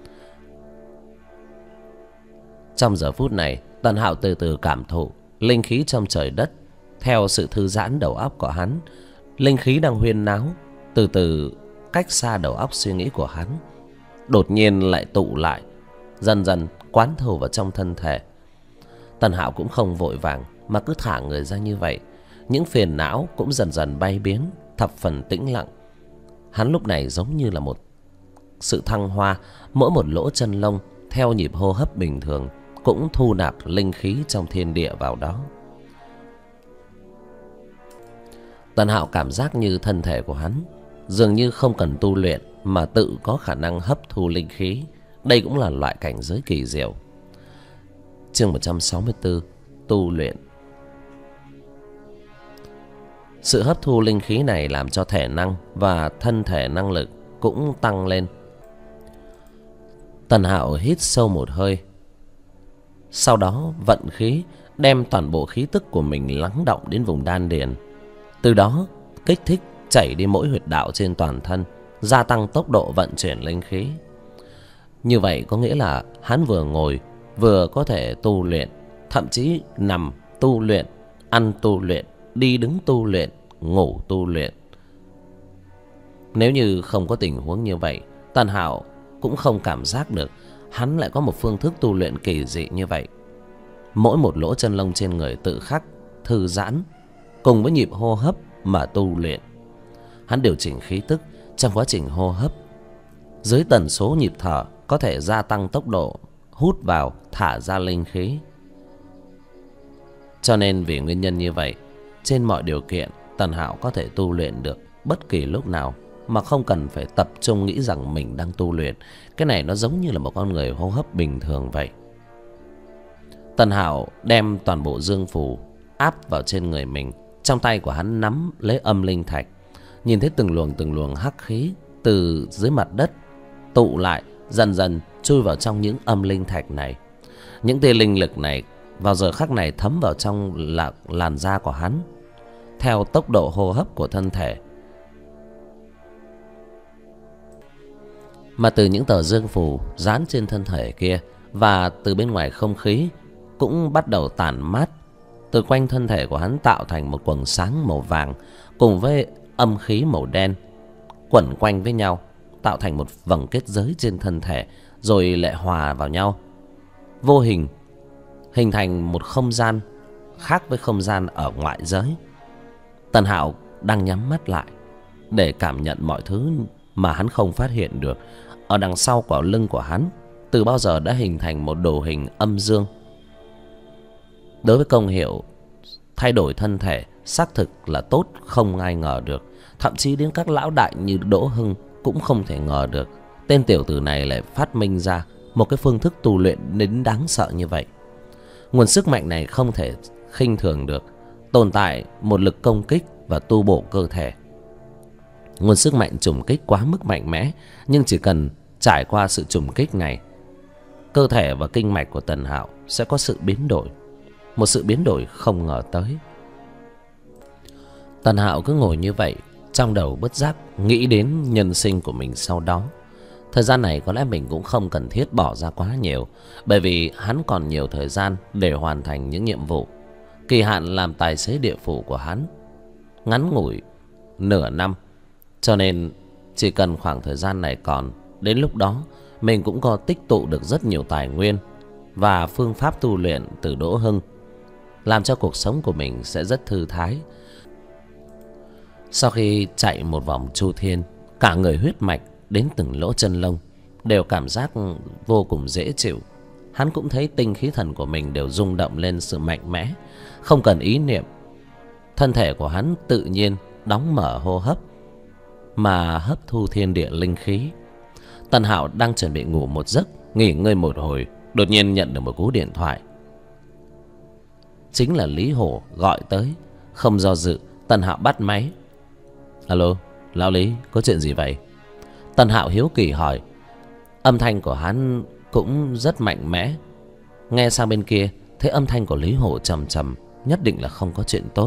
Trong giờ phút này, Tần Hạo từ từ cảm thụ linh khí trong trời đất. Theo sự thư giãn đầu óc của hắn, linh khí đang huyên náo từ từ cách xa đầu óc suy nghĩ của hắn, đột nhiên lại tụ lại, dần dần quán thâu vào trong thân thể. Tần Hạo cũng không vội vàng mà cứ thả người ra như vậy. Những phiền não cũng dần dần bay biến, thập phần tĩnh lặng. Hắn lúc này giống như là một sự thăng hoa, mỗi một lỗ chân lông theo nhịp hô hấp bình thường cũng thu nạp linh khí trong thiên địa vào đó. Tần Hạo cảm giác như thân thể của hắn dường như không cần tu luyện mà tự có khả năng hấp thu linh khí. Đây cũng là loại cảnh giới kỳ diệu. Chương một trăm sáu mươi tư, tu luyện. Sự hấp thu linh khí này làm cho thể năng và thân thể năng lực cũng tăng lên. Tần Hạo hít sâu một hơi, sau đó vận khí, đem toàn bộ khí tức của mình lắng đọng đến vùng đan điền. Từ đó kích thích chảy đi mỗi huyệt đạo trên toàn thân, gia tăng tốc độ vận chuyển linh khí. Như vậy có nghĩa là hắn vừa ngồi vừa có thể tu luyện, thậm chí nằm tu luyện, ăn tu luyện, đi đứng tu luyện, ngủ tu luyện. Nếu như không có tình huống như vậy, Tần Hạo cũng không cảm giác được hắn lại có một phương thức tu luyện kỳ dị như vậy. Mỗi một lỗ chân lông trên người tự khắc thư giãn, cùng với nhịp hô hấp mà tu luyện. Hắn điều chỉnh khí tức trong quá trình hô hấp, dưới tần số nhịp thở có thể gia tăng tốc độ hút vào thả ra linh khí. Cho nên vì nguyên nhân như vậy, trên mọi điều kiện Tần Hạo có thể tu luyện được bất kỳ lúc nào mà không cần phải tập trung nghĩ rằng mình đang tu luyện. Cái này nó giống như là một con người hô hấp bình thường vậy. Tần Hạo đem toàn bộ dương phù áp vào trên người mình. Trong tay của hắn nắm lấy âm linh thạch, nhìn thấy từng luồng từng luồng hắc khí từ dưới mặt đất tụ lại, dần dần chui vào trong những âm linh thạch này. Những tia linh lực này vào giờ khắc này thấm vào trong là làn da của hắn theo tốc độ hô hấp của thân thể. Mà từ những tờ dương phù dán trên thân thể kia và từ bên ngoài không khí cũng bắt đầu tản mát. Từ quanh thân thể của hắn tạo thành một quầng sáng màu vàng cùng với âm khí màu đen quẩn quanh với nhau, tạo thành một vầng kết giới trên thân thể, rồi lại hòa vào nhau, vô hình hình thành một không gian khác với không gian ở ngoại giới. Tần Hạo đang nhắm mắt lại để cảm nhận mọi thứ mà hắn không phát hiện được. Ở đằng sau quả lưng của hắn từ bao giờ đã hình thành một đồ hình âm dương. Đối với công hiệu thay đổi thân thể xác thực là tốt không ai ngờ được. Thậm chí đến các lão đại như Đỗ Hưng cũng không thể ngờ được tên tiểu tử này lại phát minh ra một cái phương thức tu luyện đến đáng sợ như vậy. Nguồn sức mạnh này không thể khinh thường được, tồn tại một lực công kích và tu bổ cơ thể. Nguồn sức mạnh trùng kích quá mức mạnh mẽ, nhưng chỉ cần trải qua sự trùng kích này, cơ thể và kinh mạch của Tần Hạo sẽ có sự biến đổi, một sự biến đổi không ngờ tới. Tần Hạo cứ ngồi như vậy, trong đầu bất giác nghĩ đến nhân sinh của mình sau đó. Thời gian này có lẽ mình cũng không cần thiết bỏ ra quá nhiều, bởi vì hắn còn nhiều thời gian để hoàn thành những nhiệm vụ. Kỳ hạn làm tài xế địa phủ của hắn ngắn ngủi nửa năm, cho nên chỉ cần khoảng thời gian này còn, đến lúc đó mình cũng có tích tụ được rất nhiều tài nguyên và phương pháp tu luyện từ Đỗ Hưng, làm cho cuộc sống của mình sẽ rất thư thái. Sau khi chạy một vòng chu thiên, cả người huyết mạch đến từng lỗ chân lông đều cảm giác vô cùng dễ chịu. Hắn cũng thấy tinh khí thần của mình đều rung động lên sự mạnh mẽ, không cần ý niệm. Thân thể của hắn tự nhiên đóng mở hô hấp mà hấp thu thiên địa linh khí. Tần Hạo đang chuẩn bị ngủ một giấc, nghỉ ngơi một hồi, đột nhiên nhận được một cú điện thoại. Chính là Lý Hổ gọi tới. Không do dự, Tần Hạo bắt máy. Alo, lão Lý, có chuyện gì vậy? Tần Hạo hiếu kỳ hỏi. Âm thanh của hắn cũng rất mạnh mẽ. Nghe sang bên kia, thấy âm thanh của Lý Hổ trầm trầm, nhất định là không có chuyện tốt.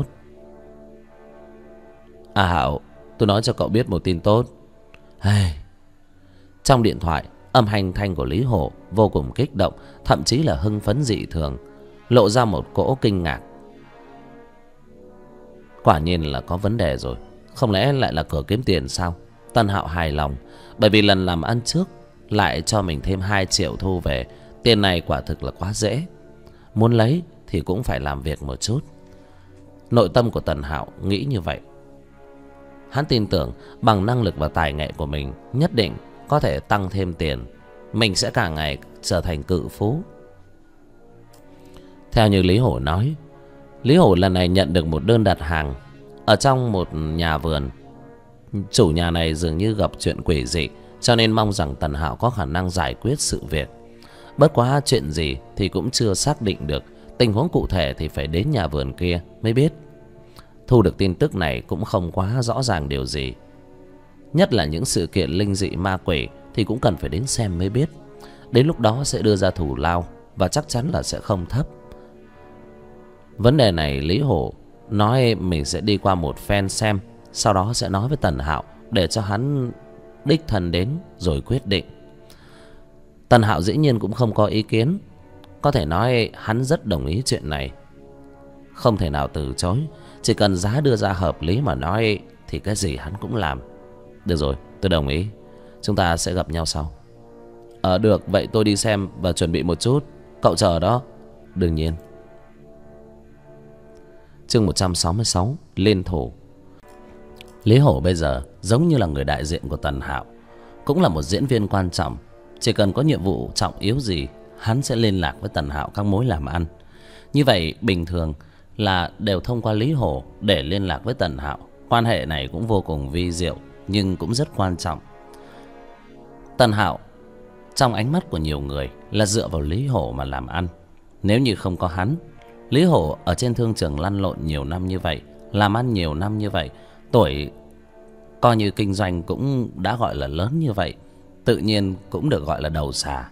À Hạo, tôi nói cho cậu biết một tin tốt. Hey. Trong điện thoại, âm thanh thanh của Lý Hổ vô cùng kích động, thậm chí là hưng phấn dị thường, lộ ra một cỗ kinh ngạc. Quả nhiên là có vấn đề rồi. Không lẽ lại là cửa kiếm tiền sao? Tần Hạo hài lòng, bởi vì lần làm ăn trước lại cho mình thêm hai triệu thu về. Tiền này quả thực là quá dễ. Muốn lấy thì cũng phải làm việc một chút. Nội tâm của Tần Hạo nghĩ như vậy. Hắn tin tưởng bằng năng lực và tài nghệ của mình nhất định có thể tăng thêm tiền. Mình sẽ càng ngày trở thành cự phú. Theo như Lý Hổ nói, Lý Hổ lần này nhận được một đơn đặt hàng ở trong một nhà vườn. Chủ nhà này dường như gặp chuyện quỷ dị, cho nên mong rằng Tần Hạo có khả năng giải quyết sự việc. Bất quá chuyện gì thì cũng chưa xác định được. Tình huống cụ thể thì phải đến nhà vườn kia mới biết. Thu được tin tức này cũng không quá rõ ràng điều gì. Nhất là những sự kiện linh dị ma quỷ thì cũng cần phải đến xem mới biết. Đến lúc đó sẽ đưa ra thù lao, và chắc chắn là sẽ không thấp. Vấn đề này Lý Hổ nói mình sẽ đi qua một phen xem, sau đó sẽ nói với Tần Hạo để cho hắn đích thân đến rồi quyết định. Tần Hạo dĩ nhiên cũng không có ý kiến. Có thể nói hắn rất đồng ý chuyện này, không thể nào từ chối. Chỉ cần giá đưa ra hợp lý mà nói thì cái gì hắn cũng làm. Được rồi, tôi đồng ý. Chúng ta sẽ gặp nhau sau. Ờ được, vậy tôi đi xem và chuẩn bị một chút. Cậu chờ đó. Đương nhiên. Chương một trăm sáu mươi sáu, Liên thủ. Lý Hổ bây giờ giống như là người đại diện của Tần Hạo, cũng là một diễn viên quan trọng. Chỉ cần có nhiệm vụ trọng yếu gì, hắn sẽ liên lạc với Tần Hạo các mối làm ăn. Như vậy bình thường là đều thông qua Lý Hổ để liên lạc với Tần Hạo. Quan hệ này cũng vô cùng vi diệu, nhưng cũng rất quan trọng. Tần Hạo trong ánh mắt của nhiều người là dựa vào Lý Hổ mà làm ăn. Nếu như không có hắn, Lý Hổ ở trên thương trường lăn lộn nhiều năm như vậy, làm ăn nhiều năm như vậy, tuổi coi như kinh doanh cũng đã gọi là lớn như vậy, tự nhiên cũng được gọi là đầu xà.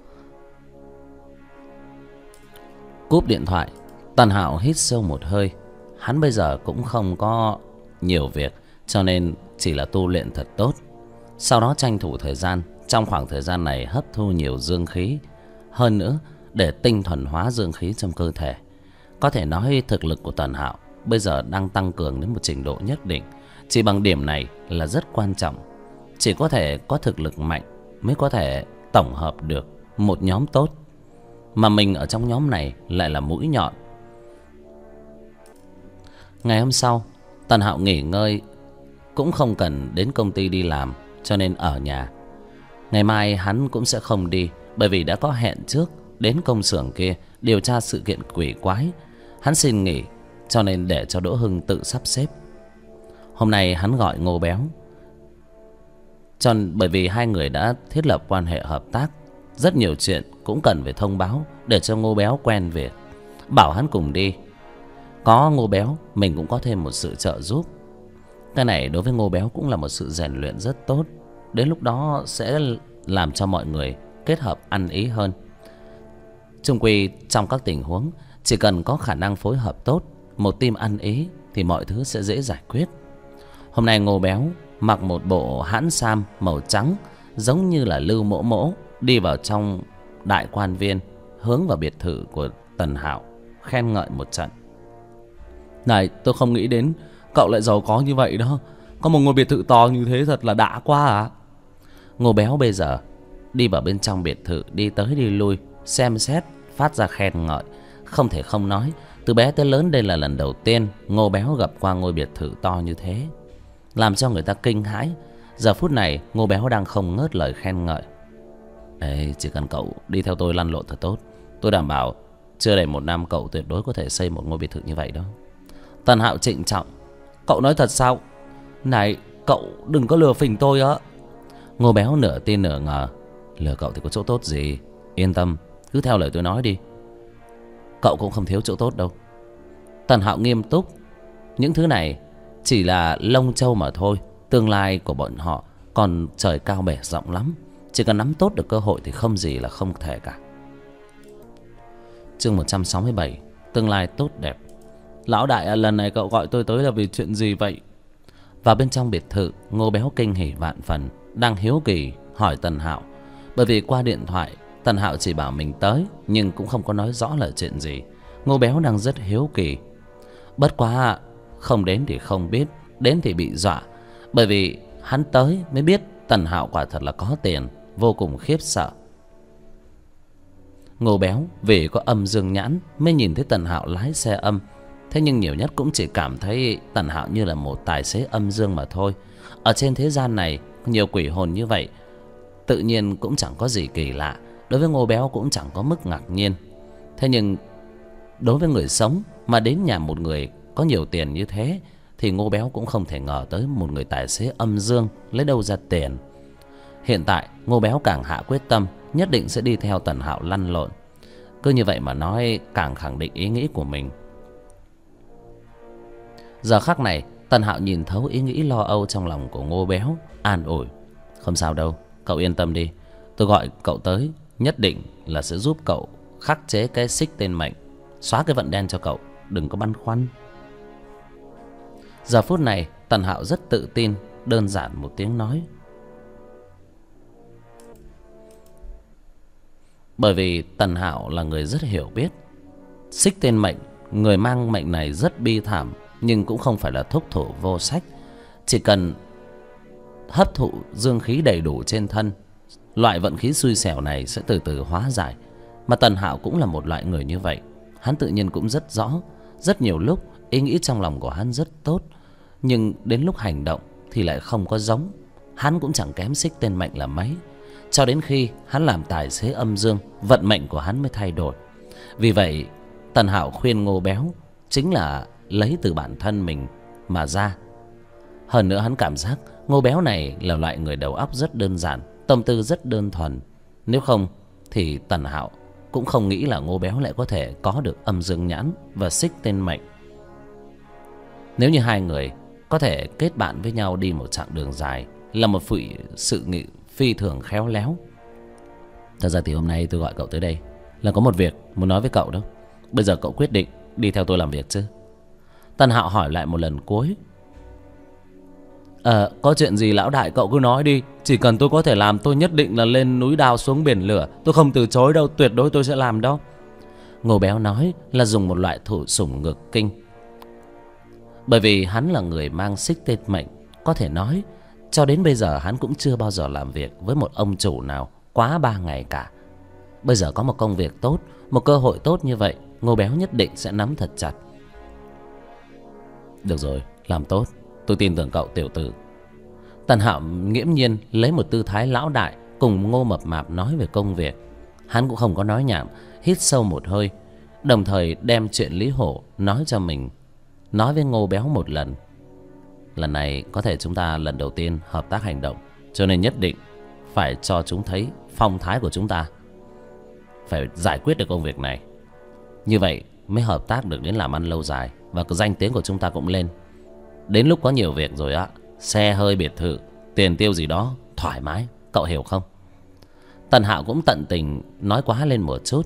Cúp điện thoại, Tần Hạo hít sâu một hơi. Hắn bây giờ cũng không có nhiều việc, cho nên chỉ là tu luyện thật tốt. Sau đó tranh thủ thời gian, trong khoảng thời gian này hấp thu nhiều dương khí, hơn nữa để tinh thuần hóa dương khí trong cơ thể. Có thể nói thực lực của Tần Hạo bây giờ đang tăng cường đến một trình độ nhất định. Chỉ bằng điểm này là rất quan trọng. Chỉ có thể có thực lực mạnh mới có thể tổng hợp được một nhóm tốt, mà mình ở trong nhóm này lại là mũi nhọn. Ngày hôm sau, Tần Hạo nghỉ ngơi, cũng không cần đến công ty đi làm, cho nên ở nhà. Ngày mai hắn cũng sẽ không đi, bởi vì đã có hẹn trước đến công xưởng kia điều tra sự kiện quỷ quái. Hắn xin nghỉ, cho nên để cho Đỗ Hưng tự sắp xếp. Hôm nay hắn gọi Ngô Béo, cho bởi vì hai người đã thiết lập quan hệ hợp tác, rất nhiều chuyện cũng cần phải thông báo để cho Ngô Béo quen việc. Bảo hắn cùng đi. Có Ngô Béo, mình cũng có thêm một sự trợ giúp. Cái này đối với Ngô Béo cũng là một sự rèn luyện rất tốt. Đến lúc đó sẽ làm cho mọi người kết hợp ăn ý hơn. Chung quy trong các tình huống, chỉ cần có khả năng phối hợp tốt, một team ăn ý, thì mọi thứ sẽ dễ giải quyết. Hôm nay Ngô Béo mặc một bộ hãn sam màu trắng, giống như là Lưu Mỗ Mỗ, đi vào trong đại quan viên, hướng vào biệt thự của Tần Hạo, khen ngợi một trận. Này, tôi không nghĩ đến cậu lại giàu có như vậy đó. Có một ngôi biệt thự to như thế thật là đã quá à. Ngô Béo bây giờ đi vào bên trong biệt thự, đi tới đi lui, xem xét, phát ra khen ngợi. Không thể không nói, từ bé tới lớn đây là lần đầu tiên Ngô Béo gặp qua ngôi biệt thự to như thế, làm cho người ta kinh hãi. Giờ phút này Ngô Béo đang không ngớt lời khen ngợi. Ê, chỉ cần cậu đi theo tôi lăn lộn thật tốt, tôi đảm bảo chưa đầy một năm cậu tuyệt đối có thể xây một ngôi biệt thự như vậy đó. Tần Hạo trịnh trọng. Cậu nói thật sao? Này, cậu đừng có lừa phỉnh tôi á. Ngô Béo nửa tin nửa ngờ. Lừa cậu thì có chỗ tốt gì, yên tâm, cứ theo lời tôi nói đi. Cậu cũng không thiếu chỗ tốt đâu. Tần Hạo nghiêm túc. Những thứ này chỉ là lông châu mà thôi. Tương lai của bọn họ còn trời cao bể rộng lắm. Chỉ cần nắm tốt được cơ hội thì không gì là không thể cả. Chương một trăm sáu mươi bảy. Tương lai tốt đẹp. Lão đại à, lần này cậu gọi tôi tới là vì chuyện gì vậy? Vào bên trong biệt thự, Ngô Béo kinh hỉ vạn phần, đang hiếu kỳ hỏi Tần Hạo. Bởi vì qua điện thoại Tần Hạo chỉ bảo mình tới, nhưng cũng không có nói rõ là chuyện gì. Ngô Béo đang rất hiếu kỳ. Bất quá không đến thì không biết, đến thì bị dọa. Bởi vì hắn tới mới biết Tần Hạo quả thật là có tiền, vô cùng khiếp sợ. Ngô Béo vì có âm dương nhãn mới nhìn thấy Tần Hạo lái xe âm. Thế nhưng nhiều nhất cũng chỉ cảm thấy Tần Hạo như là một tài xế âm dương mà thôi. Ở trên thế gian này nhiều quỷ hồn như vậy, tự nhiên cũng chẳng có gì kỳ lạ. Đối với Ngô Béo cũng chẳng có mức ngạc nhiên. Thế nhưng đối với người sống mà đến nhà một người có nhiều tiền như thế, thì Ngô Béo cũng không thể ngờ tới một người tài xế âm dương lấy đâu ra tiền. Hiện tại Ngô Béo càng hạ quyết tâm nhất định sẽ đi theo Tần Hạo lăn lộn. Cứ như vậy mà nói, càng khẳng định ý nghĩ của mình. Giờ khắc này Tần Hạo nhìn thấu ý nghĩ lo âu trong lòng của Ngô Béo, an ủi. Không sao đâu, cậu yên tâm đi. Tôi gọi cậu tới nhất định là sẽ giúp cậu khắc chế cái xích tên mệnh, xóa cái vận đen cho cậu, đừng có băn khoăn. Giờ phút này Tần Hạo rất tự tin, đơn giản một tiếng nói. Bởi vì Tần Hạo là người rất hiểu biết. Xích tên mệnh, người mang mệnh này rất bi thảm, nhưng cũng không phải là thúc thủ vô sách. Chỉ cần hấp thụ dương khí đầy đủ trên thân, loại vận khí xui xẻo này sẽ từ từ hóa giải. Mà Tần Hạo cũng là một loại người như vậy. Hắn tự nhiên cũng rất rõ. Rất nhiều lúc ý nghĩ trong lòng của hắn rất tốt, nhưng đến lúc hành động thì lại không có giống. Hắn cũng chẳng kém xích tên mệnh là mấy. Cho đến khi hắn làm tài xế âm dương, vận mệnh của hắn mới thay đổi. Vì vậy Tần Hạo khuyên Ngô Béo chính là lấy từ bản thân mình mà ra. Hơn nữa hắn cảm giác Ngô Béo này là loại người đầu óc rất đơn giản, tâm tư rất đơn thuần. Nếu không thì Tần Hạo cũng không nghĩ là Ngô Béo lại có thể có được âm dương nhãn và xích tên mệnh. Nếu như hai người có thể kết bạn với nhau đi một chặng đường dài, là một phụy sự nghị phi thường khéo léo. Thật ra thì hôm nay tôi gọi cậu tới đây là có một việc muốn nói với cậu đó. Bây giờ cậu quyết định đi theo tôi làm việc chứ? Tần Hạo hỏi lại một lần cuối. Ờ, có chuyện gì lão đại cậu cứ nói đi. Chỉ cần tôi có thể làm, tôi nhất định là lên núi đao xuống biển lửa. Tôi không từ chối đâu, tuyệt đối tôi sẽ làm đó. Ngô Béo nói là dùng một loại thủ sủng ngược kinh. Bởi vì hắn là người mang xích tên mệnh, có thể nói cho đến bây giờ hắn cũng chưa bao giờ làm việc với một ông chủ nào quá ba ngày cả. Bây giờ có một công việc tốt, một cơ hội tốt như vậy, Ngô Béo nhất định sẽ nắm thật chặt. Được rồi, làm tốt, tôi tin tưởng cậu tiểu tử. Tần Hạo nghiễm nhiên lấy một tư thái lão đại cùng Ngô Mập Mạp nói về công việc. Hắn cũng không có nói nhảm, hít sâu một hơi, đồng thời đem chuyện Lý Hổ nói cho mình, nói với Ngô Béo một lần. Lần này có thể chúng ta lần đầu tiên hợp tác hành động, cho nên nhất định phải cho chúng thấy phong thái của chúng ta, phải giải quyết được công việc này. Như vậy mới hợp tác được đến làm ăn lâu dài, và cái danh tiếng của chúng ta cũng lên. Đến lúc có nhiều việc rồi á, xe hơi biệt thự, tiền tiêu gì đó thoải mái, cậu hiểu không? Tần Hạo cũng tận tình nói quá lên một chút.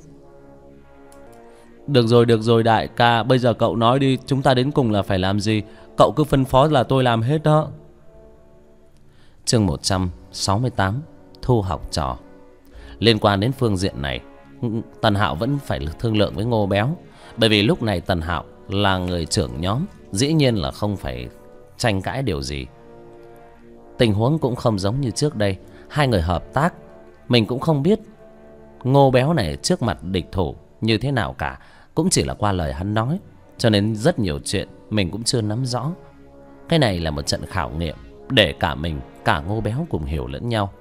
Được rồi, được rồi đại ca, bây giờ cậu nói đi, chúng ta đến cùng là phải làm gì? Cậu cứ phân phó là tôi làm hết đó. Chương một trăm sáu mươi tám. Thu học trò. Liên quan đến phương diện này, Tần Hạo vẫn phải thương lượng với Ngô Béo. Bởi vì lúc này Tần Hạo là người trưởng nhóm, dĩ nhiên là không phải tranh cãi điều gì. Tình huống cũng không giống như trước đây. Hai người hợp tác Mình cũng không biết Ngô Béo này trước mặt địch thủ như thế nào cả, cũng chỉ là qua lời hắn nói, cho nên rất nhiều chuyện mình cũng chưa nắm rõ. Cái này là một trận khảo nghiệm để cả mình, cả Ngô Béo cùng hiểu lẫn nhau.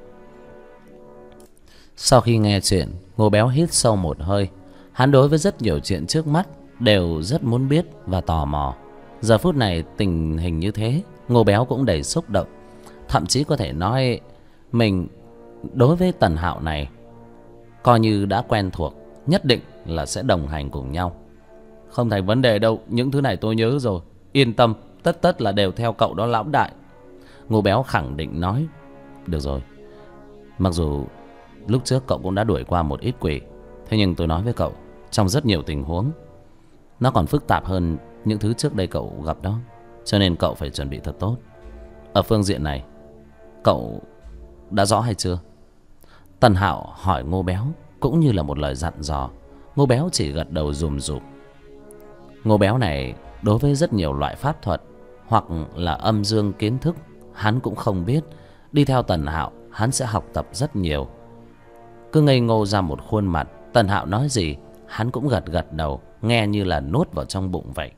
Sau khi nghe chuyện, Ngô Béo hít sâu một hơi. Hắn đối với rất nhiều chuyện trước mắt đều rất muốn biết và tò mò. Giờ phút này tình hình như thế, Ngô Béo cũng đầy xúc động. Thậm chí có thể nói mình đối với Tần Hạo này coi như đã quen thuộc, nhất định là sẽ đồng hành cùng nhau. Không thành vấn đề đâu, những thứ này tôi nhớ rồi. Yên tâm, tất tất là đều theo cậu đó lão đại. Ngô Béo khẳng định nói. Được rồi, mặc dù lúc trước cậu cũng đã đuổi qua một ít quỷ, thế nhưng tôi nói với cậu, trong rất nhiều tình huống nó còn phức tạp hơn những thứ trước đây cậu gặp đó. Cho nên cậu phải chuẩn bị thật tốt. Ở phương diện này cậu đã rõ hay chưa? Tần Hạo hỏi Ngô Béo cũng như là một lời dặn dò. Ngô Béo chỉ gật đầu rùm rụp. Ngô Béo này đối với rất nhiều loại pháp thuật hoặc là âm dương kiến thức hắn cũng không biết. Đi theo Tần Hạo hắn sẽ học tập rất nhiều. Cứ ngây ngô ra một khuôn mặt, Tần Hạo nói gì hắn cũng gật gật đầu, nghe như là nốt vào trong bụng vậy.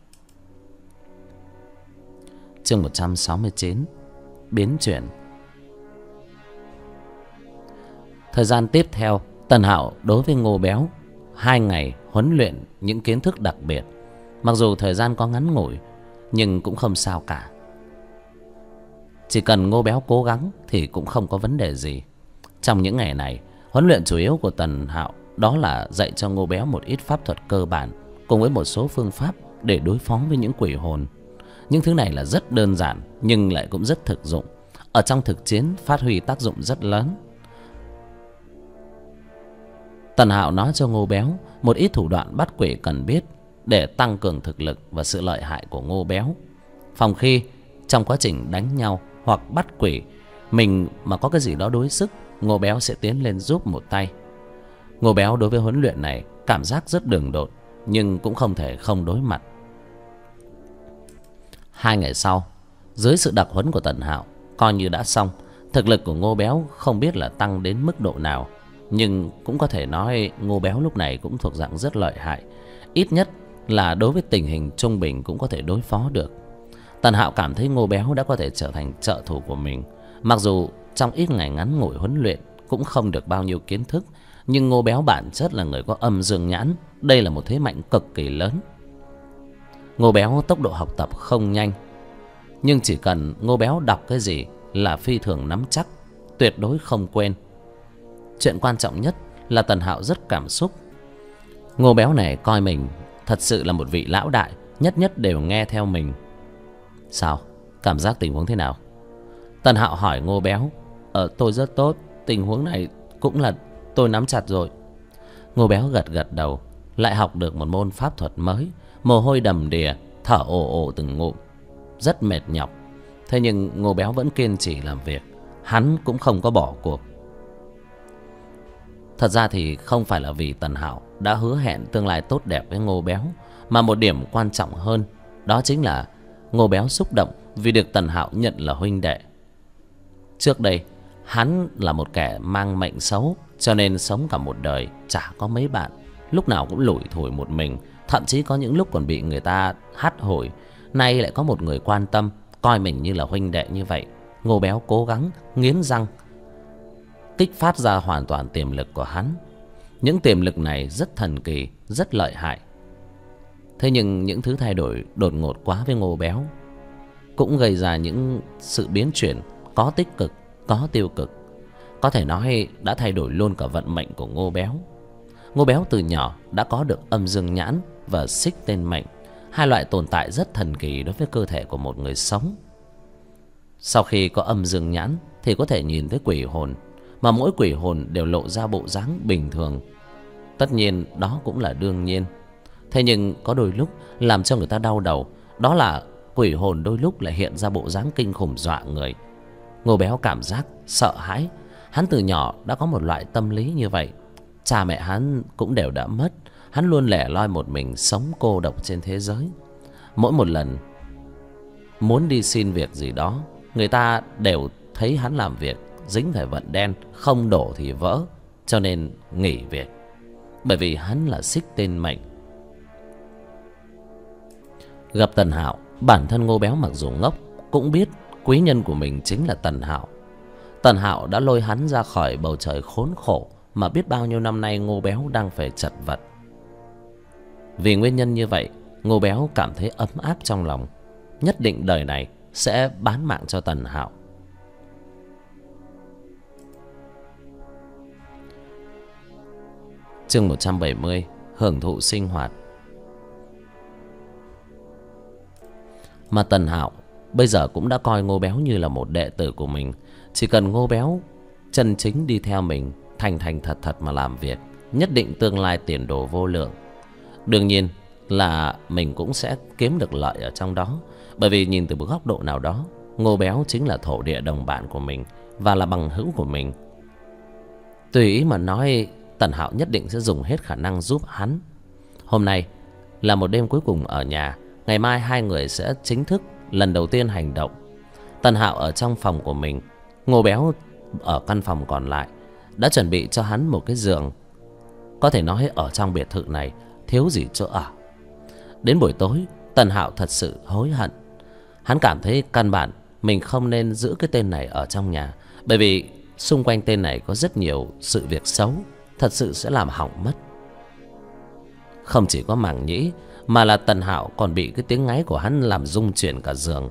Chương một trăm sáu mươi chín. Biến chuyển. Thời gian tiếp theo, Tần Hạo đối với Ngô Béo hai ngày huấn luyện những kiến thức đặc biệt. Mặc dù thời gian có ngắn ngủi, nhưng cũng không sao cả. Chỉ cần Ngô Béo cố gắng thì cũng không có vấn đề gì. Trong những ngày này, huấn luyện chủ yếu của Tần Hạo đó là dạy cho Ngô Béo một ít pháp thuật cơ bản, cùng với một số phương pháp để đối phó với những quỷ hồn. Những thứ này là rất đơn giản nhưng lại cũng rất thực dụng. Ở trong thực chiến phát huy tác dụng rất lớn. Tần Hạo nói cho Ngô Béo một ít thủ đoạn bắt quỷ cần biết để tăng cường thực lực và sự lợi hại của Ngô Béo. Phòng khi trong quá trình đánh nhau hoặc bắt quỷ, mình mà có cái gì đó đối sức, Ngô Béo sẽ tiến lên giúp một tay. Ngô Béo đối với huấn luyện này cảm giác rất đường đột, nhưng cũng không thể không đối mặt. Hai ngày sau, dưới sự đặc huấn của Tần Hạo coi như đã xong. Thực lực của Ngô Béo không biết là tăng đến mức độ nào, nhưng cũng có thể nói Ngô Béo lúc này cũng thuộc dạng rất lợi hại. Ít nhất là đối với tình hình trung bình cũng có thể đối phó được. Tần Hạo cảm thấy Ngô Béo đã có thể trở thành trợ thủ của mình. Mặc dù trong ít ngày ngắn ngủi huấn luyện cũng không được bao nhiêu kiến thức, nhưng Ngô Béo bản chất là người có âm dương nhãn. Đây là một thế mạnh cực kỳ lớn. Ngô Béo tốc độ học tập không nhanh, nhưng chỉ cần Ngô Béo đọc cái gì là phi thường nắm chắc, tuyệt đối không quên. Chuyện quan trọng nhất là Tần Hạo rất cảm xúc. Ngô Béo này coi mình thật sự là một vị lão đại, nhất nhất đều nghe theo mình. Sao? Cảm giác tình huống thế nào? Tần Hạo hỏi Ngô Béo. Ờ tôi rất tốt, tình huống này cũng là tôi nắm chặt rồi. Ngô Béo gật gật đầu. Lại học được một môn pháp thuật mới, mồ hôi đầm đìa, thở ồ ồ từng ngụm, rất mệt nhọc. Thế nhưng Ngô Béo vẫn kiên trì làm việc. Hắn cũng không có bỏ cuộc. Thật ra thì không phải là vì Tần Hạo đã hứa hẹn tương lai tốt đẹp với Ngô Béo, mà một điểm quan trọng hơn, đó chính là Ngô Béo xúc động vì được Tần Hạo nhận là huynh đệ. Trước đây hắn là một kẻ mang mệnh xấu, cho nên sống cả một đời chả có mấy bạn, lúc nào cũng lủi thủi một mình, thậm chí có những lúc còn bị người ta hắt hủi. Nay lại có một người quan tâm, coi mình như là huynh đệ như vậy. Ngô Béo cố gắng nghiến răng kích phát ra hoàn toàn tiềm lực của hắn. Những tiềm lực này rất thần kỳ, rất lợi hại. Thế nhưng những thứ thay đổi đột ngột quá với Ngô Béo cũng gây ra những sự biến chuyển, có tích cực, có tiêu cực. Có thể nói đã thay đổi luôn cả vận mệnh của Ngô Béo. Ngô Béo từ nhỏ đã có được âm dương nhãn và xích tên mệnh, hai loại tồn tại rất thần kỳ đối với cơ thể của một người sống. Sau khi có âm dương nhãn thì có thể nhìn thấy quỷ hồn, mà mỗi quỷ hồn đều lộ ra bộ dáng bình thường. Tất nhiên đó cũng là đương nhiên. Thế nhưng có đôi lúc làm cho người ta đau đầu, đó là quỷ hồn đôi lúc lại hiện ra bộ dáng kinh khủng dọa người. Ngô Béo cảm giác sợ hãi. Hắn từ nhỏ đã có một loại tâm lý như vậy. Cha mẹ hắn cũng đều đã mất. Hắn luôn lẻ loi một mình, sống cô độc trên thế giới. Mỗi một lần muốn đi xin việc gì đó, người ta đều thấy hắn làm việc dính phải vận đen, không đổ thì vỡ, cho nên nghỉ việc, bởi vì hắn là xích tên mệnh. Gặp Tần Hạo, bản thân Ngô Béo mặc dù ngốc cũng biết quý nhân của mình chính là Tần Hạo. Tần Hạo đã lôi hắn ra khỏi bầu trời khốn khổ mà biết bao nhiêu năm nay Ngô Béo đang phải chật vật. Vì nguyên nhân như vậy, Ngô Béo cảm thấy ấm áp trong lòng, nhất định đời này sẽ bán mạng cho Tần Hạo. Chương một trăm bảy mươi, hưởng thụ sinh hoạt. Mà Tần Hạo bây giờ cũng đã coi Ngô Béo như là một đệ tử của mình. Chỉ cần Ngô Béo chân chính đi theo mình, thành thành thật thật mà làm việc, nhất định tương lai tiền đồ vô lượng. Đương nhiên là mình cũng sẽ kiếm được lợi ở trong đó, bởi vì nhìn từ một góc độ nào đó, Ngô Béo chính là thổ địa đồng bạn của mình và là bằng hữu của mình. Tùy ý mà nói, Tần Hạo nhất định sẽ dùng hết khả năng giúp hắn. Hôm nay là một đêm cuối cùng ở nhà, ngày mai hai người sẽ chính thức lần đầu tiên hành động. Tần Hạo ở trong phòng của mình, Ngô Béo ở căn phòng còn lại, đã chuẩn bị cho hắn một cái giường. Có thể nói ở trong biệt thự này thiếu gì chỗ ở. Đến buổi tối, Tần Hạo thật sự hối hận. Hắn cảm thấy căn bản mình không nên giữ cái tên này ở trong nhà, bởi vì xung quanh tên này có rất nhiều sự việc xấu, thật sự sẽ làm hỏng mất. Không chỉ có màng nhĩ, mà là Tần Hạo còn bị cái tiếng ngáy của hắn làm rung chuyển cả giường.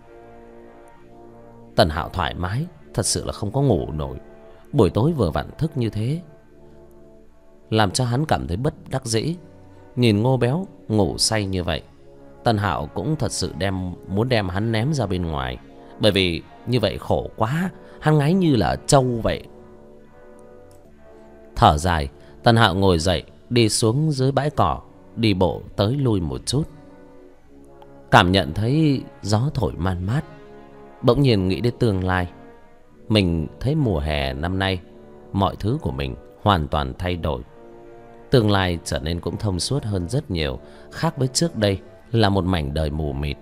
Tần Hạo thoải mái, thật sự là không có ngủ nổi. Buổi tối vừa vặn thức như thế, làm cho hắn cảm thấy bất đắc dĩ. Nhìn Ngô Béo ngủ say như vậy, Tần Hạo cũng thật sự đem muốn đem hắn ném ra bên ngoài, bởi vì như vậy khổ quá, hắn ngáy như là trâu vậy. Thở dài, Tần Hạo ngồi dậy, đi xuống dưới bãi cỏ, đi bộ tới lui một chút. Cảm nhận thấy gió thổi man mát, bỗng nhiên nghĩ đến tương lai. Mình thấy mùa hè năm nay, mọi thứ của mình hoàn toàn thay đổi. Tương lai trở nên cũng thông suốt hơn rất nhiều, khác với trước đây là một mảnh đời mù mịt.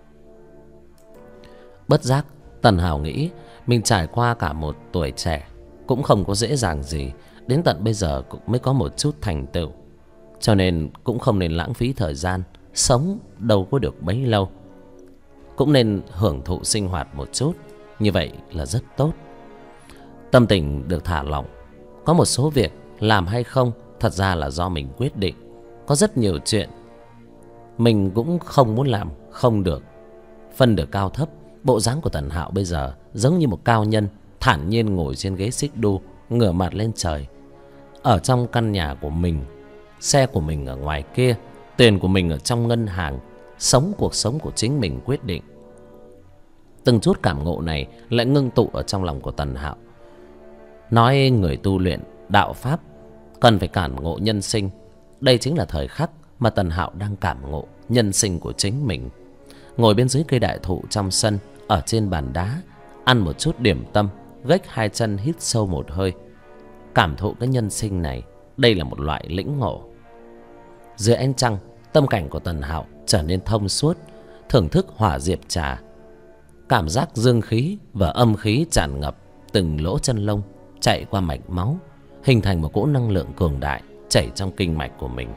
Bất giác, Tần Hạo nghĩ mình trải qua cả một tuổi trẻ cũng không có dễ dàng gì, đến tận bây giờ cũng mới có một chút thành tựu. Cho nên cũng không nên lãng phí thời gian, sống đâu có được bấy lâu. Cũng nên hưởng thụ sinh hoạt một chút, như vậy là rất tốt. Tâm tình được thả lỏng. Có một số việc làm hay không thật ra là do mình quyết định. Có rất nhiều chuyện mình cũng không muốn làm, không được. Phân được cao thấp, bộ dáng của Tần Hạo bây giờ giống như một cao nhân thản nhiên ngồi trên ghế xích đu, ngửa mặt lên trời. Ở trong căn nhà của mình, xe của mình ở ngoài kia, tiền của mình ở trong ngân hàng, sống cuộc sống của chính mình quyết định. Từng chút cảm ngộ này lại ngưng tụ ở trong lòng của Tần Hạo. Nói người tu luyện đạo pháp cần phải cảm ngộ nhân sinh. Đây chính là thời khắc mà Tần Hạo đang cảm ngộ nhân sinh của chính mình. Ngồi bên dưới cây đại thụ trong sân, ở trên bàn đá, ăn một chút điểm tâm, gách hai chân hít sâu một hơi, cảm thụ cái nhân sinh này. Đây là một loại lĩnh ngộ. Dưới ánh trăng, tâm cảnh của Tần Hạo trở nên thông suốt, thưởng thức hỏa diệp trà. Cảm giác dương khí và âm khí tràn ngập từng lỗ chân lông, chạy qua mạch máu, hình thành một cỗ năng lượng cường đại chảy trong kinh mạch của mình.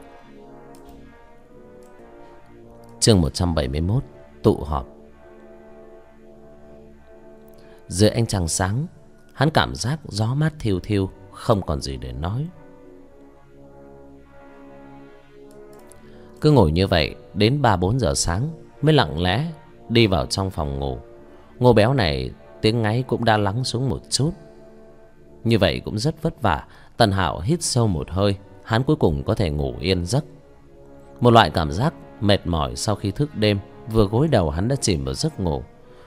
Chương một trăm bảy mươi mốt, tụ họp. Dưới ánh trăng sáng, hắn cảm giác gió mát thiêu thiêu, không còn gì để nói. Cứ ngồi như vậy đến ba bốn giờ sáng mới lặng lẽ đi vào trong phòng ngủ. Ngô Béo này tiếng ngáy cũng đã lắng xuống một chút. Như vậy cũng rất vất vả. Tần Hạo hít sâu một hơi, hắn cuối cùng có thể ngủ yên giấc. Một loại cảm giác mệt mỏi sau khi thức đêm vừa gối đầu hắn đã chìm vào giấc ngủ.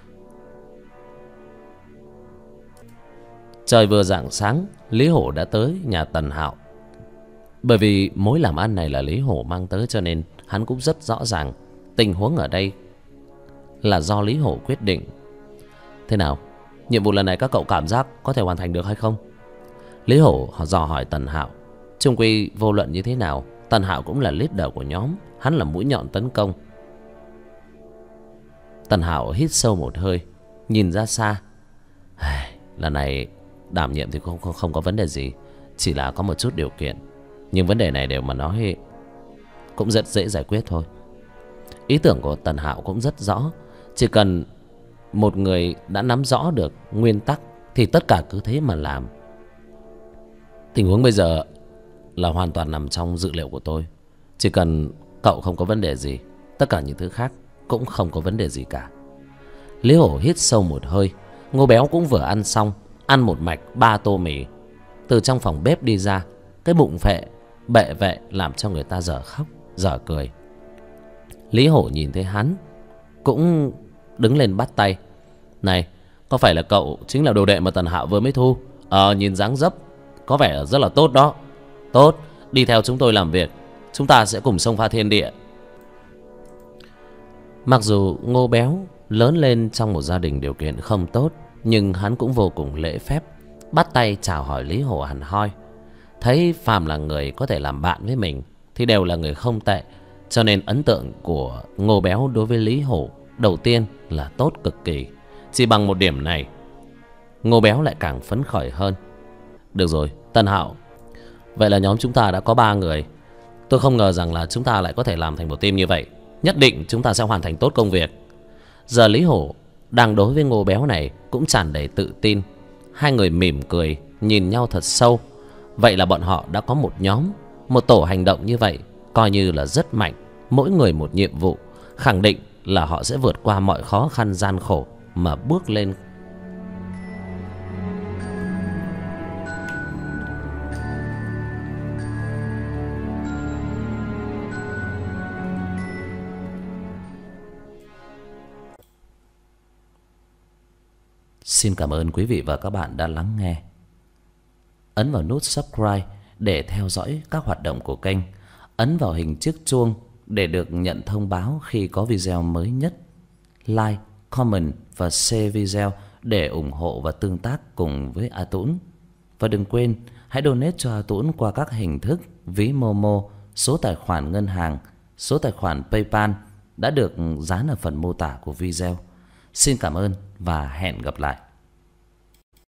Trời vừa rạng sáng, Lý Hổ đã tới nhà Tần Hạo. Bởi vì mối làm ăn này là Lý Hổ mang tới, cho nên hắn cũng rất rõ ràng tình huống ở đây là do Lý Hổ quyết định. Thế nào, nhiệm vụ lần này các cậu cảm giác có thể hoàn thành được hay không? Lý Hổ họ dò hỏi Tần Hạo. Chung quy vô luận như thế nào, Tần Hạo cũng là leader của nhóm, hắn là mũi nhọn tấn công. Tần Hạo hít sâu một hơi, nhìn ra xa. Lần này đảm nhiệm thì không, không, không có vấn đề gì. chỉ là có một chút điều kiện. Nhưng vấn đề này đều mà nói cũng rất dễ giải quyết thôi. Ý tưởng của Tần Hạo cũng rất rõ. Chỉ cần một người đã nắm rõ được nguyên tắc thì tất cả cứ thế mà làm. Tình huống bây giờ là hoàn toàn nằm trong dự liệu của tôi. Chỉ cần cậu không có vấn đề gì, tất cả những thứ khác cũng không có vấn đề gì cả. Lý Hổ hít sâu một hơi. Ngô Béo cũng vừa ăn xong, ăn một mạch ba tô mì. Từ trong phòng bếp đi ra, cái bụng phệ bệ vệ làm cho người ta dở khóc dở cười. Lý Hổ nhìn thấy hắn cũng đứng lên bắt tay. Này, có phải là cậu chính là đồ đệ mà Tần Hạo vừa mới thu? Ờ, nhìn dáng dấp có vẻ rất là tốt đó. Tốt, đi theo chúng tôi làm việc, chúng ta sẽ cùng xông pha thiên địa. Mặc dù Ngô Béo lớn lên trong một gia đình điều kiện không tốt, nhưng hắn cũng vô cùng lễ phép, bắt tay chào hỏi Lý Hổ hẳn hoi. Thấy phàm là người có thể làm bạn với mình thì đều là người không tệ, cho nên ấn tượng của Ngô Béo đối với Lý Hổ đầu tiên là tốt cực kỳ. Chỉ bằng một điểm này, Ngô Béo lại càng phấn khởi hơn. Được rồi, Tần Hạo, vậy là nhóm chúng ta đã có ba người. Tôi không ngờ rằng là chúng ta lại có thể làm thành một team như vậy. Nhất định chúng ta sẽ hoàn thành tốt công việc. Giờ Lý Hổ đang đối với Ngô Béo này cũng tràn đầy tự tin. Hai người mỉm cười nhìn nhau thật sâu. Vậy là bọn họ đã có một nhóm, một tổ hành động như vậy, coi như là rất mạnh. Mỗi người một nhiệm vụ, khẳng định là họ sẽ vượt qua mọi khó khăn gian khổ mà bước lên. Xin cảm ơn quý vị và các bạn đã lắng nghe. Ấn vào nút subscribe để theo dõi các hoạt động của kênh. Ấn vào hình chiếc chuông để được nhận thông báo khi có video mới nhất. Like, comment và share video để ủng hộ và tương tác cùng với A Tũng. Và đừng quên hãy donate cho A Tũng qua các hình thức ví Momo, số tài khoản ngân hàng, số tài khoản PayPal đã được dán ở phần mô tả của video. Xin cảm ơn và hẹn gặp lại.